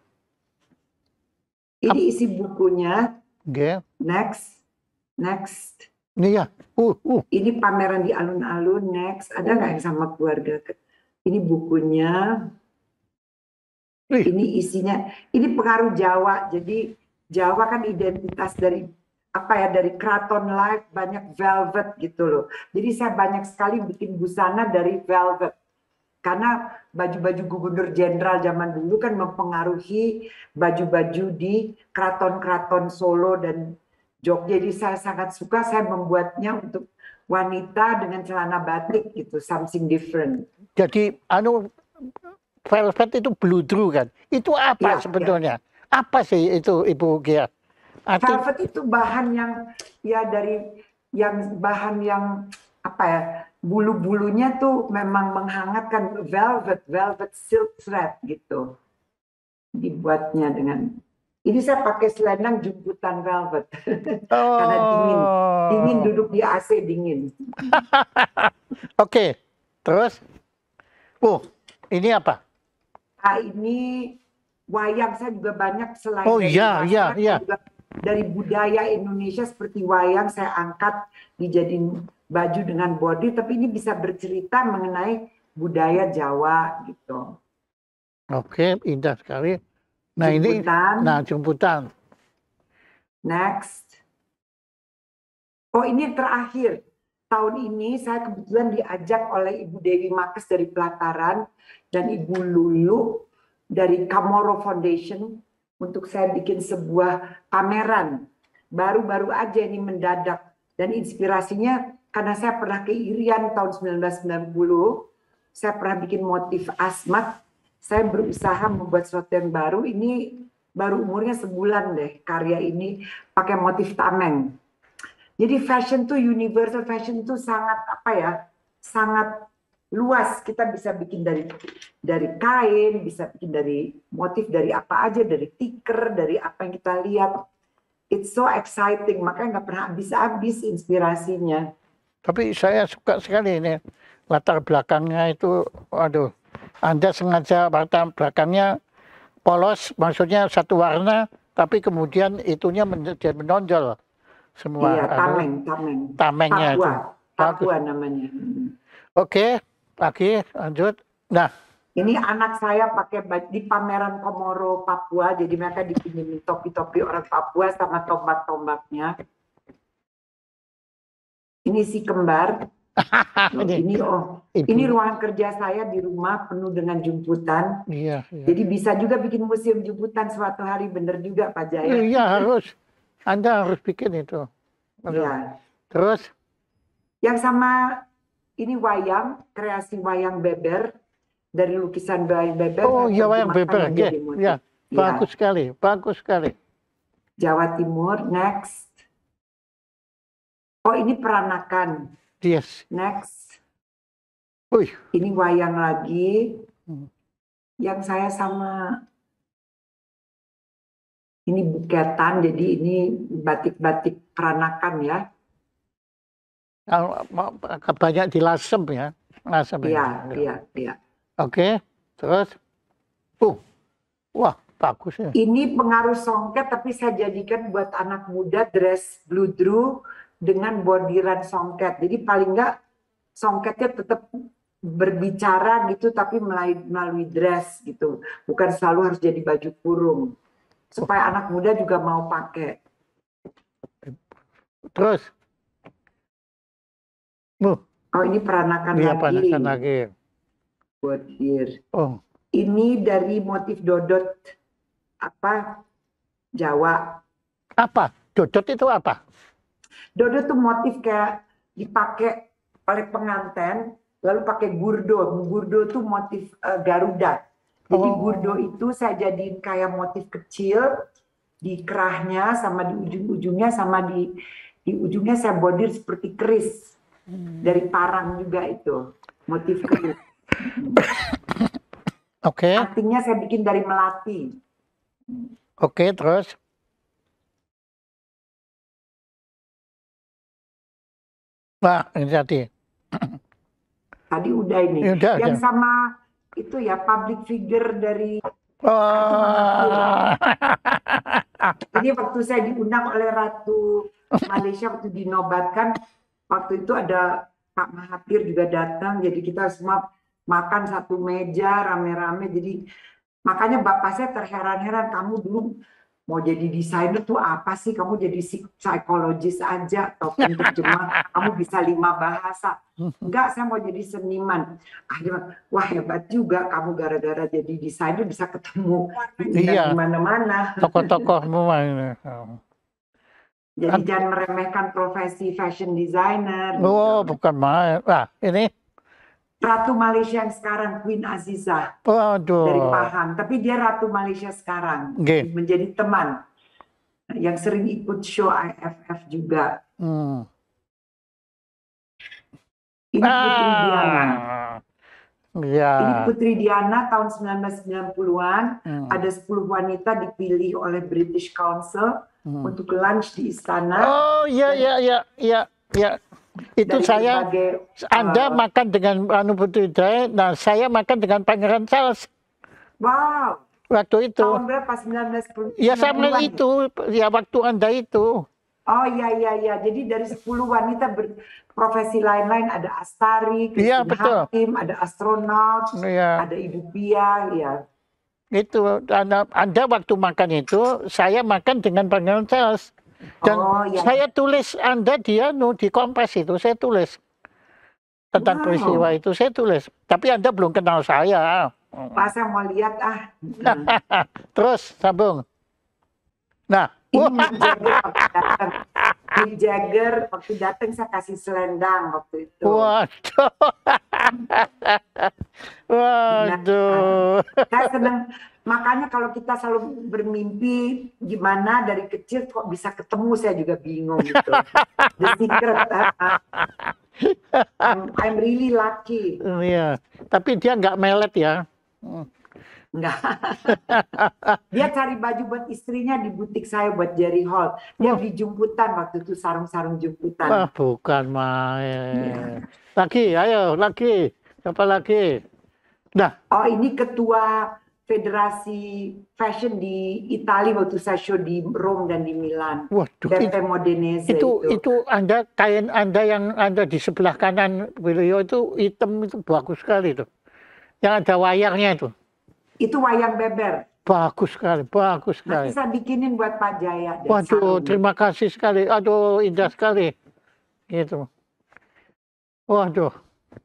B: Ini isi bukunya.
A: Okay.
B: Next, next.
A: Ini ya. Uh, uh.
B: Ini pameran di alun-alun. Next, ada nggak yang sama keluarga? Ini bukunya. Ini isinya, ini pengaruh Jawa. Jadi Jawa kan identitas dari apa ya, dari Kraton Life, banyak velvet gitu loh. Jadi saya banyak sekali bikin busana dari velvet. Karena baju-baju gubernur jenderal zaman dulu kan mempengaruhi baju-baju di keraton-keraton Solo dan Jogja. Jadi saya sangat suka, saya membuatnya untuk wanita dengan celana batik gitu, something different.
A: Jadi anu velvet itu bludru kan? Itu apa ya, sebetulnya? Ya. Apa sih itu Ibu Ghea?
B: Arti... Velvet itu bahan yang ya dari yang bahan yang apa ya, bulu-bulunya tuh memang menghangatkan, velvet, velvet silk thread gitu. dibuatnya dengan, ini saya pakai selendang jemputan velvet
A: Oh.
B: karena dingin, dingin duduk di A C dingin.
A: Oke, terus, oh ini apa?
B: Ah, ini wayang, saya juga banyak selain
A: Oh
B: dari
A: iya, iya,
B: wastrak,
A: iya.
B: juga dari budaya Indonesia seperti wayang saya angkat dijadiin baju dengan body, tapi ini bisa bercerita mengenai budaya Jawa gitu.
A: Oke, indah sekali. Nah
B: Jemputan.
A: ini, nah jemputan.
B: Next. Oh ini yang terakhir. Tahun ini saya kebetulan diajak oleh Ibu Dewi Makes dari Pelataran dan Ibu Lulu dari Kamoro Foundation untuk saya bikin sebuah pameran. Baru-baru aja ini mendadak. Dan inspirasinya karena saya pernah ke Irian tahun seribu sembilan ratus sembilan puluh. Saya pernah bikin motif asmat. Saya berusaha membuat sesuatu yang baru. Ini baru umurnya sebulan deh karya ini pakai motif tameng. Jadi fashion tuh universal, fashion tuh sangat apa ya, sangat luas. Kita bisa bikin dari dari kain, bisa bikin dari motif dari apa aja, dari tikar, dari apa yang kita lihat. It's so exciting, makanya nggak pernah habis-habis inspirasinya.
A: Tapi saya suka sekali ini latar belakangnya itu, waduh, Anda sengaja latar belakangnya polos, maksudnya satu warna, tapi kemudian itunya menjadi menonjol. Semua
B: Iya,
A: anu,
B: tameng, tameng.
A: tamengnya itu.
B: Papua, Papua namanya.
A: Oke, lagi lanjut. Nah,
B: ini anak saya pakai baju di pameran Komoro Papua, jadi mereka dipinjemin topi-topi orang Papua sama tombak-tombaknya. Ini si kembar. Loh, ini oh,
A: Ibu.
B: ini ruangan kerja saya di rumah penuh dengan jemputan.
A: Iya, iya.
B: Jadi bisa juga bikin museum jemputan suatu hari, bener juga Pak Jaya.
A: Iya harus, Anda harus bikin itu.
B: Iya.
A: Terus?
B: Yang sama ini wayang, kreasi wayang beber dari lukisan wayang beber.
A: Oh iya wayang beber, ya, ya. Bagus
B: ya.
A: sekali, bagus sekali.
B: Jawa Timur, next. Oh ini peranakan.
A: Yes.
B: Next.
A: Uy.
B: Ini wayang lagi. Hmm. Yang saya sama ini buketan, jadi ini batik-batik peranakan ya.
A: Banyak dilasem ya. Lasem
B: iya, ya. Iya, iya.
A: Oke, terus. Uh, wah bagus ya.
B: Ini pengaruh songket, tapi saya jadikan buat anak muda dress bludru dengan bordiran songket. Jadi paling enggak songketnya tetap berbicara gitu, tapi melalui, melalui dress gitu. Bukan selalu harus jadi baju kurung. Supaya oh. anak muda juga mau pakai.
A: Terus? Uh.
B: Oh ini peranakan
A: iya,
B: lagi.
A: peranakan lagi.
B: Bordir.
A: Oh.
B: Ini dari motif dodot apa Jawa.
A: Apa? Dodot itu apa?
B: Dodot itu motif kayak dipakai oleh pengantin, lalu pakai gurdo. Gurdo itu motif uh, Garuda. Jadi oh. gurdo itu saya jadiin kayak motif kecil di kerahnya sama di ujung-ujungnya, sama di di ujungnya saya bordir seperti keris hmm. dari parang juga itu motif keris.
A: Oke. Okay.
B: Artinya saya bikin dari melati.
A: Oke, okay, terus? Nah, ini tadi.
B: Tadi udah ini.
A: Udah,
B: yang
A: udah.
B: sama itu ya public figure dari
A: oh.
B: Ini waktu saya diundang oleh Ratu Malaysia waktu dinobatkan, waktu itu ada Pak Mahathir juga datang, jadi kita semua makan satu meja rame-rame. Jadi makanya bapak saya terheran-heran, kamu dulu mau jadi desainer tuh apa sih? Kamu jadi psikologis aja atau penerjemah, kamu bisa lima bahasa. Enggak, saya mau jadi seniman. Akhirnya, wah hebat juga kamu gara-gara jadi desainer bisa ketemu
A: iya.
B: di mana-mana.
A: Tokoh-tokoh semua ini.
B: Jadi An jangan meremehkan profesi fashion designer.
A: Oh,
B: gitu.
A: bukan main. Nah, ini
B: Ratu Malaysia yang sekarang, Queen Aziza.
A: Waduh.
B: Dari Pahang. Tapi dia Ratu Malaysia sekarang.
A: Okay.
B: Menjadi teman. Yang sering ikut show I F F juga. Hmm. Ini Putri ah. Diana.
A: Iya.
B: Ini Putri Diana tahun sembilan belas sembilan puluhan.
A: Hmm.
B: Ada sepuluh wanita dipilih oleh British Council
A: Hmm.
B: untuk lunch di istana.
A: Oh iya iya iya iya iya. Itu
B: Dari
A: saya
B: berbagai,
A: Anda
B: uh,
A: makan dengan Anu Putri Diana, nah saya makan dengan Pangeran Charles
B: wow,
A: waktu itu.
B: tahun berapa? sembilan belas
A: Ya sama
B: sembilan puluhan.
A: itu, ya waktu Anda itu.
B: Oh iya iya iya. Jadi dari sepuluh wanita berprofesi lain-lain, ada Astari,
A: Iya
B: Christine
A: betul.
B: Hakim, ada astronot,
A: Iya.
B: ada Ibu Pia, ya.
A: Itu anda, anda waktu makan itu saya makan dengan Pangeran Charles dan
B: Oh, ya.
A: saya tulis Anda dia no, di Kompas itu saya tulis tentang
B: Wow.
A: peristiwa itu saya tulis, tapi Anda belum kenal saya.
B: Pak, saya mau lihat ah.
A: Terus sambung. Nah,
B: Ini Mick Jagger waktu datang. Mick Jagger waktu datang saya kasih selendang waktu itu.
A: waduh, waduh.
B: Nah, saya senang. Makanya kalau kita selalu bermimpi gimana dari kecil kok bisa ketemu, saya juga bingung gitu. The secret. Uh, I'm, I'm really lucky.
A: Iya, tapi dia nggak melet ya.
B: Enggak. Dia cari baju buat istrinya di butik saya buat Jerry Hall. Dia beli jumputan waktu itu, sarung-sarung jumputan.
A: Wah, bukan main.
B: Ya.
A: Lagi, ayo, lagi. Siapa lagi? Nah,
B: Oh, ini ketua Federasi Fashion di Italia waktu saya show di Rome dan di Milan.
A: waduh,
B: Beppe
A: itu,
B: Modenese
A: itu,
B: itu.
A: itu Anda, kain Anda yang Anda di sebelah kanan beliau itu hitam, itu bagus sekali itu. Yang ada wayarnya itu.
B: Itu wayang beber.
A: Bagus sekali, bagus
B: Nanti
A: sekali.
B: saya bikinin buat Pak Jaya. dan
A: Waduh,
B: sarung.
A: terima kasih sekali. Aduh, indah sekali. Gitu. Waduh.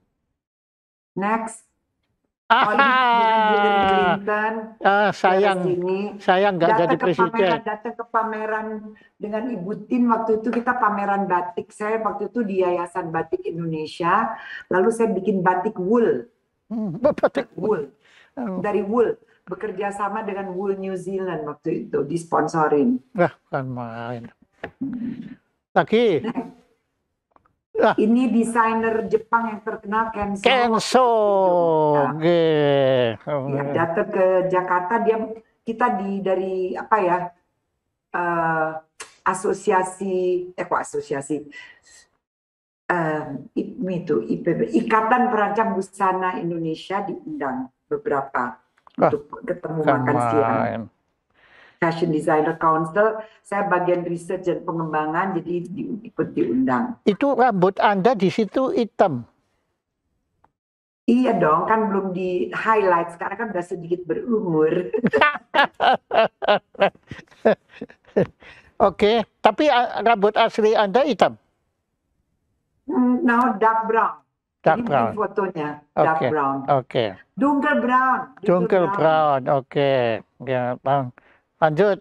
B: Next. Oh, ini Hillary Clinton.
A: Ah, sayang,
B: Dari sini.
A: sayang nggak
B: Datang
A: jadi
B: ke
A: presiden.
B: pameran, datang ke pameran dengan Ibu Tin waktu itu kita pameran batik. Saya waktu itu di Yayasan Batik Indonesia. Lalu saya bikin batik wool,
A: Hmm, batik.
B: wool dari wool, bekerja sama dengan Wool New Zealand waktu itu, disponsorin.
A: Wah, bukan main. Lagi. Ah.
B: Ini desainer Jepang yang terkenal Kenzo.
A: Kenzo. Oke.
B: Ya, datang ke Jakarta, dia kita di dari apa ya? Uh, asosiasi eh kok asosiasi uh, itu I P B, Ikatan Perancang Busana Indonesia diundang beberapa
A: ah,
B: untuk ketemu makan siang. Fashion Designer Council, saya bagian research dan pengembangan, jadi di, ikut diundang.
A: Itu rambut Anda di situ hitam.
B: Iya dong, kan belum di highlight, sekarang kan udah sedikit berumur.
A: Oke, tapi rambut asli Anda hitam?
B: No, dark brown.
A: Dark
B: Ini
A: brown.
B: fotonya, dark
A: okay.
B: brown.
A: Oke. Okay.
B: Dunkel brown.
A: Dunkel brown, brown. Oke. Okay. Ya, Bang. Lanjut.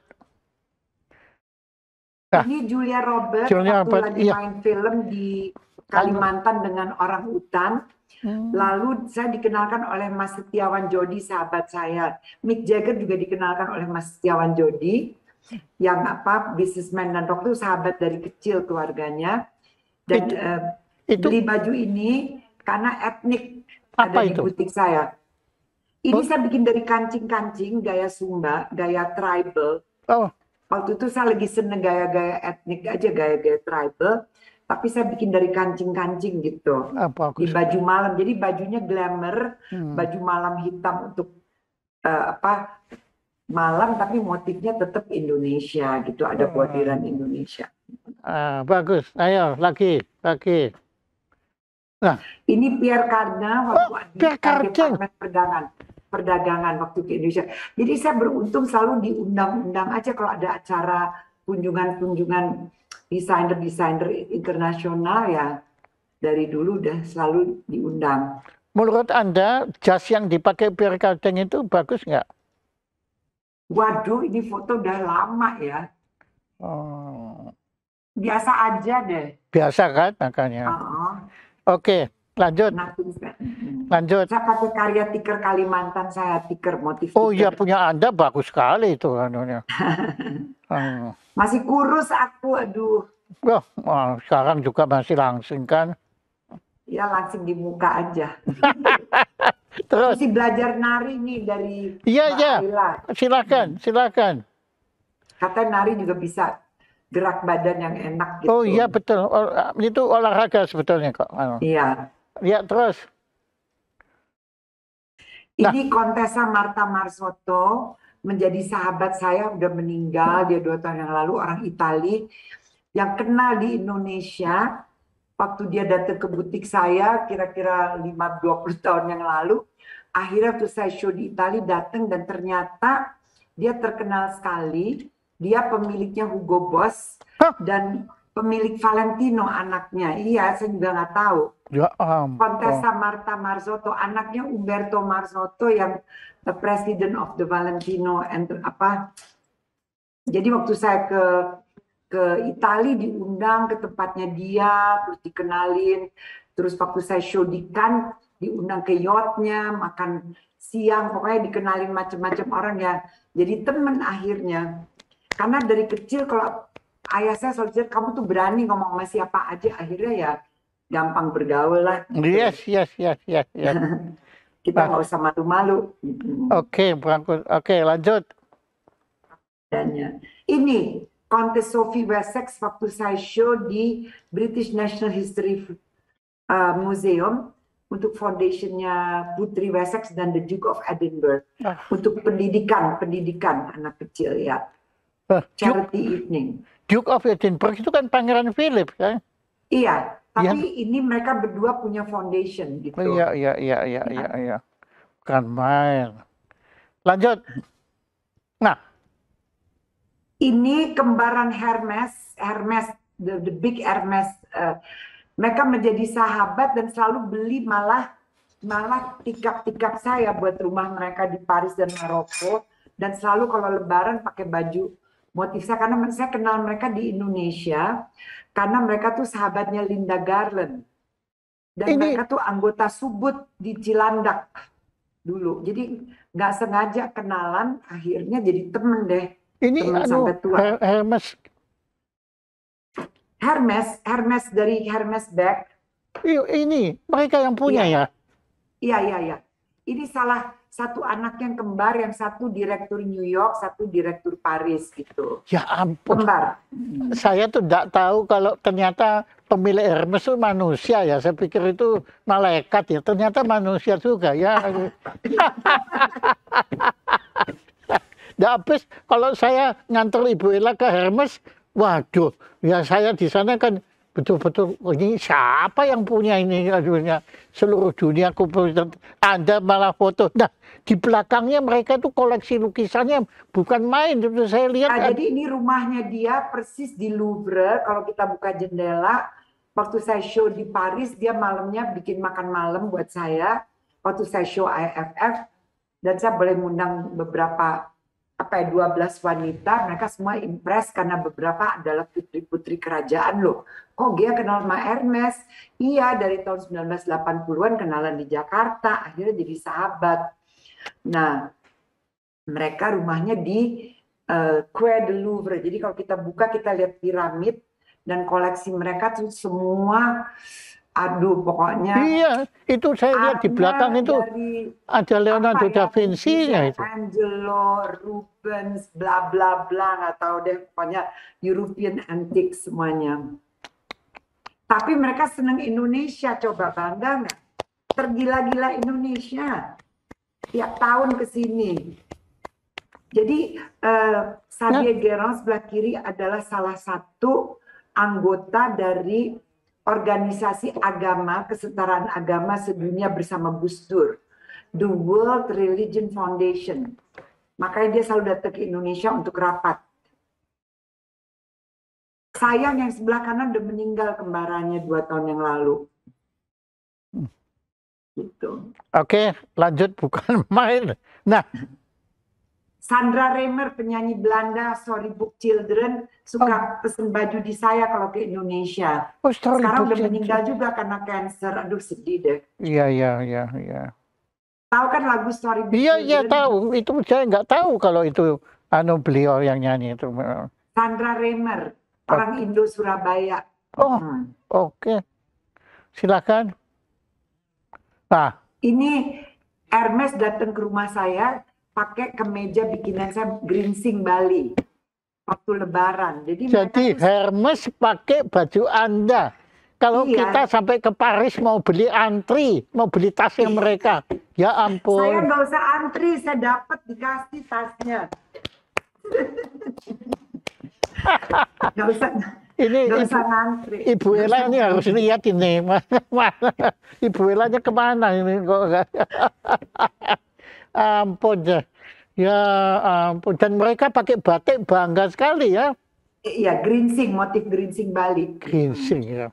B: Nah, ini Julia Roberts
A: Julia
B: waktu
A: Robert,
B: lagi
A: iya.
B: main film di Kalimantan dengan orang hutan. Hmm. Lalu saya dikenalkan oleh Mas Setiawan Jodi, sahabat saya. Mick Jagger juga dikenalkan oleh Mas Setiawan Jodi, yang apa bisnismen dan dokter, sahabat dari kecil keluarganya. Dan
A: itu,
B: uh,
A: itu,
B: beli baju ini karena etnik
A: apa
B: ada
A: itu?
B: di butik saya. Ini oh. saya bikin dari kancing-kancing, gaya Sumba, gaya tribal.
A: Oh.
B: Waktu itu saya lagi seneng gaya-gaya etnik aja, gaya-gaya tribal. Tapi saya bikin dari kancing-kancing gitu.
A: Ah,
B: di baju malam. Jadi bajunya glamour, hmm. baju malam hitam untuk uh, apa malam, tapi motifnya tetap Indonesia gitu. Ada bordiran hmm. Indonesia.
A: Ah, bagus. Ayo, lagi, lagi. Nah.
B: Ini Pierre Cardin waktu
A: oh, Pierre Cardin.
B: perdagangan. perdagangan waktu ke Indonesia. Jadi saya beruntung selalu diundang-undang aja kalau ada acara kunjungan-kunjungan desainer-desainer internasional, ya dari dulu udah selalu diundang.
A: Menurut Anda, jas yang dipakai Pierre Cardin itu bagus nggak?
B: Waduh, ini foto udah lama ya.
A: Oh.
B: Biasa aja deh.
A: Biasa kan makanya.
B: Uh-uh.
A: Oke. Lanjut. Lanjut.
B: Saya pakai karya tiker Kalimantan saya, tiker motif.
A: Oh iya, punya Anda bagus sekali itu anunya.
B: hmm. Masih kurus aku, aduh.
A: Wah, oh, sekarang juga masih langsing kan?
B: Ya langsing di muka aja.
A: Terus,
B: Mesti belajar nari nih dari
A: iya,
B: Mbak
A: iya,
B: Ayla.
A: silakan, silakan.
B: Katanya nari juga bisa gerak badan yang enak gitu.
A: Oh iya betul, Ol- itu olahraga sebetulnya kok. Anu.
B: Iya.
A: Ya terus, nah,
B: Ini Kontesa Marta Marsoto menjadi sahabat saya, udah meninggal dia dua tahun yang lalu, orang Itali yang kenal di Indonesia waktu dia datang ke butik saya kira-kira lima dua puluh tahun yang lalu. Akhirnya waktu saya show di Itali datang dan ternyata dia terkenal sekali. Dia pemiliknya Hugo Boss
A: hah,
B: dan pemilik Valentino anaknya. Iya, saya juga nggak tahu.
A: ya ampun.
B: Kontesa Marta Marzotto, anaknya Umberto Marzotto yang the president of the Valentino and apa. Jadi waktu saya ke ke Italia diundang ke tempatnya dia, terus dikenalin, terus waktu saya show di Cannes diundang ke yachtnya, makan siang, pokoknya dikenalin macam-macam orang ya. Jadi temen akhirnya. Karena dari kecil kalau ayah saya selalu cerita, kamu tuh berani ngomong sama siapa aja, akhirnya ya gampang bergaul lah. Gitu.
A: Yes, yes, yes, yes, yes.
B: Kita
A: Nah,
B: nggak usah malu-malu.
A: Oke, berangkut. Oke, lanjut.
B: Adanya. Ini Countess Sophie Wessex waktu saya show di British National History uh, Museum untuk foundationnya Putri Wessex dan the Duke of Edinburgh
A: Ah.
B: untuk pendidikan pendidikan anak kecil ya.
A: Ah, Duke,
B: Charity evening.
A: Duke of Edinburgh itu kan Pangeran Philip kan?
B: Iya, tapi
A: Iya.
B: ini mereka berdua punya foundation gitu.
A: Iya, iya, iya, iya, iya, iya. Bukan main. Lanjut. Nah,
B: Ini kembaran Hermes, Hermes, the, the big Hermes. Uh, mereka menjadi sahabat dan selalu beli malah malah tikap-tikap saya buat rumah mereka di Paris dan Maroko. Dan selalu kalau Lebaran pakai baju motif saya karena saya kenal mereka di Indonesia karena mereka tuh sahabatnya Linda Garland dan
A: Ini-
B: mereka tuh anggota Subud di Cilandak dulu. Jadi nggak sengaja kenalan, akhirnya jadi temen deh.
A: ini
B: Teman
A: anu
B: sampai tua.
A: Her- Hermes.
B: Hermes, Hermes dari Hermes Bag.
A: Iya, ini mereka yang punya
B: Iya.
A: ya.
B: Iya, iya, iya. Ini salah satu anak yang kembar, yang satu direktur New York, satu direktur Paris gitu.
A: Ya ampun.
B: Kembar.
A: Saya tuh tidak tahu kalau ternyata pemilik Hermes itu manusia ya. Saya pikir itu malaikat ya. Ternyata manusia juga ya. Nah, habis kalau saya nganter Ibu Ella ke Hermes, waduh, ya saya di sana kan betul-betul ini siapa yang punya ini aduhnya seluruh dunia kumpul Anda malah foto. Nah, di belakangnya mereka tuh koleksi lukisannya bukan main. Itu saya lihat.
B: Nah,
A: ad-
B: jadi ini rumahnya dia persis di Louvre. Kalau kita buka jendela, waktu saya show di Paris, dia malamnya bikin makan malam buat saya. Waktu saya show I F F, dan saya boleh mengundang beberapa apa ya, dua belas wanita, mereka semua impress karena beberapa adalah putri-putri kerajaan loh. Kok dia kenal sama Hermes? Iya, dari tahun sembilan belas delapan puluhan kenalan di Jakarta, akhirnya jadi sahabat. Nah, mereka rumahnya di uh, Quai de Louvre. Jadi kalau kita buka, kita lihat piramid dan koleksi mereka tuh semua, aduh pokoknya.
A: Iya, itu saya lihat di
B: ada
A: belakang itu
B: dari
A: ada Leonardo
B: apa ya,
A: da Vinci-nya itu.
B: Angelo, Rubens, bla bla bla, nggak tahu deh, pokoknya European antique semuanya. Tapi mereka senang Indonesia, coba bangga nggak? Tergila-gila Indonesia, tiap tahun ke sini. Jadi uh, Xavier Guérin sebelah kiri adalah salah satu anggota dari organisasi agama, kesetaraan agama sedunia bersama Gus Dur, The World Religion Foundation. Makanya dia selalu datang ke Indonesia untuk rapat. Sayang yang sebelah kanan udah meninggal kembarannya dua tahun yang lalu. Gitu.
A: Oke, lanjut bukan main. Nah,
B: Sandra Remer, penyanyi Belanda, Storybook Children, suka pesen baju di saya kalau ke Indonesia.
A: oh, Storybook
B: Sekarang udah
A: Children.
B: meninggal juga karena cancer. Aduh, sedih deh.
A: Iya, iya, iya, iya.
B: Tahu kan lagu Storybook
A: Iya,
B: Children?
A: iya tahu. Itu saya nggak tahu kalau itu anu beliau yang nyanyi itu.
B: Sandra Remer, orang Indo Surabaya.
A: Oh,
B: Hmm.
A: oke. Silakan. Nah,
B: Ini Hermes datang ke rumah saya pakai kemeja bikinan saya Gringsing Bali waktu Lebaran. Jadi,
A: Jadi
B: mereka tuh,
A: Hermes pakai baju Anda. Kalau
B: Iya.
A: kita sampai ke Paris mau beli antri, mau beli tasnya mereka. Ya
B: saya
A: ampun.
B: nggak usah antri, saya dapat dikasih tasnya. Nggak usah,
A: Ini
B: nggak
A: ibu,
B: usah ngantri.
A: Ibu Ella ini harus lihat ini. Mana, Ibu Ellanya kemana ini kok enggak? Ampun ya. Ya ampun. Dan mereka pakai batik bangga sekali ya.
B: Iya, Gringsing, motif Gringsing Bali.
A: Ginseng ya.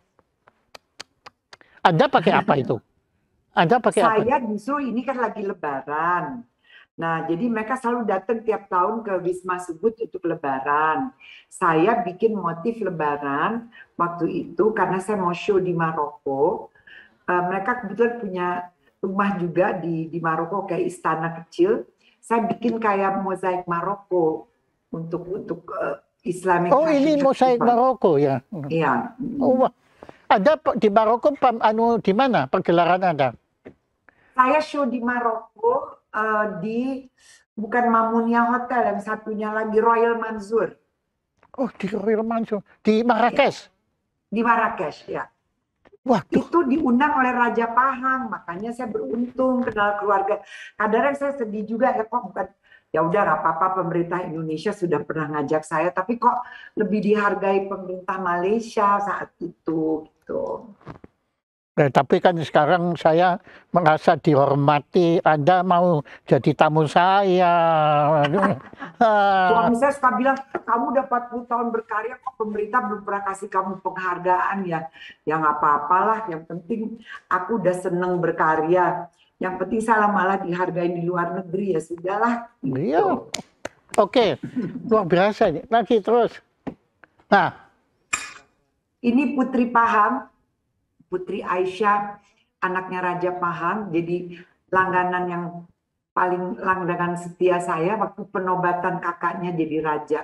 A: Anda pakai apa itu? Anda pakai apa?
B: Saya justru ini kan lagi Lebaran. Nah, jadi mereka selalu datang tiap tahun ke Wisma Subud untuk Lebaran. Saya bikin motif Lebaran waktu itu karena saya mau show di Maroko. Uh, mereka kebetulan punya rumah juga di di Maroko kayak istana kecil. Saya bikin kayak mozaik Maroko untuk untuk uh, Islamic
A: Oh,
B: Fashion
A: ini mozaik
B: Festival.
A: Maroko ya.
B: Iya.
A: Oh, wah. Anda di Maroko pam, anu di mana pergelaran Anda?
B: Saya show di Maroko uh, di bukan Mamunia Hotel, yang satunya lagi Royal Mansour.
A: Oh, di Royal Mansour, di Marrakesh.
B: Di Marrakesh, ya.
A: Waduh.
B: Itu diundang oleh Raja Pahang, makanya saya beruntung kenal keluarga. Kadang saya sedih juga ya, kok bukan, ya udah nggak apa-apa, pemerintah Indonesia sudah pernah ngajak saya, tapi kok lebih dihargai pemerintah Malaysia saat itu gitu.
A: Nah, tapi kan sekarang saya merasa dihormati. Anda mau jadi tamu saya.
B: Suami saya suka bilang, kamu udah empat puluh tahun berkarya, kok pemerintah belum pernah kasih kamu penghargaan ya. Ya nggak apa-apalah, yang penting aku udah seneng berkarya. Yang penting saya malah dihargai di luar negeri, ya sudahlah.
A: Iya.
B: Gitu.
A: Oke, luar biasa. Lagi terus. Nah,
B: ini Putri Pahang, Putri Aisyah, anaknya Raja Pahang, jadi langganan yang paling langganan setia saya waktu penobatan kakaknya jadi raja.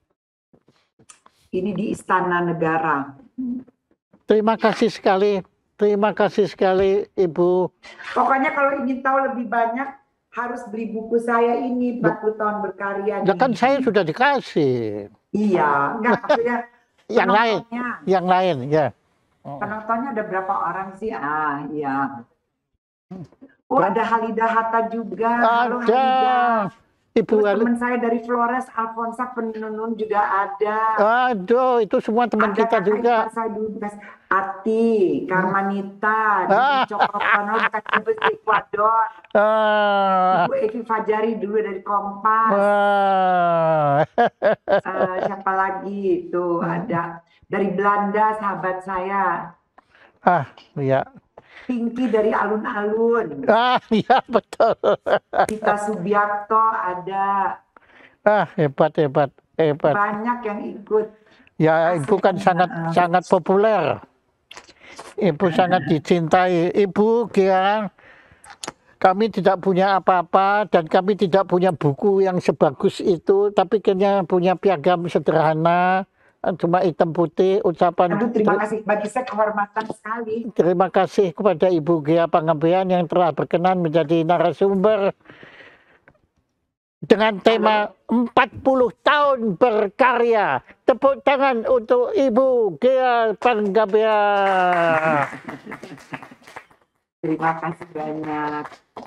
B: Ini di Istana Negara.
A: terima kasih sekali. Terima kasih sekali, Ibu.
B: Pokoknya kalau ingin tahu lebih banyak, harus beli buku saya ini, empat puluh tahun berkarya.
A: Ya kan saya sudah dikasih.
B: Iya, enggak maksudnya
A: Yang lain, yang lain, ya.
B: Penontonnya ada berapa orang sih? Ah, iya. Oh, ada Halida Hatta juga. Halo
A: Ada.
B: Halida.
A: Ibu
B: Terus teman saya dari Flores, Alfonsa Penunun juga ada.
A: Aduh, itu semua teman
B: ada
A: kita juga.
B: Saya dulu, Ati, Karmanita,
A: Ah.
B: Didi Cokrono, Dubes Ekuador.
A: Ah.
B: Ibu Evi Fajari dulu dari Kompas.
A: Ah.
B: Uh, siapa lagi itu ada dari Belanda sahabat saya.
A: Ah, iya.
B: Pinky dari alun-alun.
A: Ah, iya betul.
B: Kita Subiakto ada.
A: Ah, hebat hebat hebat.
B: Banyak yang ikut.
A: Ya, Ibu kan sangat uh, sangat populer. Ibu sangat dicintai. Ibu Gia, kami tidak punya apa-apa dan kami tidak punya buku yang sebagus itu, tapi kayaknya punya piagam sederhana, cuma hitam putih, ucapan.
B: Aduh, terima kasih, bagi saya kehormatan sekali.
A: Terima kasih kepada Ibu Gia Panggabean yang telah berkenan menjadi narasumber dengan tema empat puluh tahun berkarya. Tepuk tangan untuk Ibu Gia Panggabean.
B: Terima kasih banyak.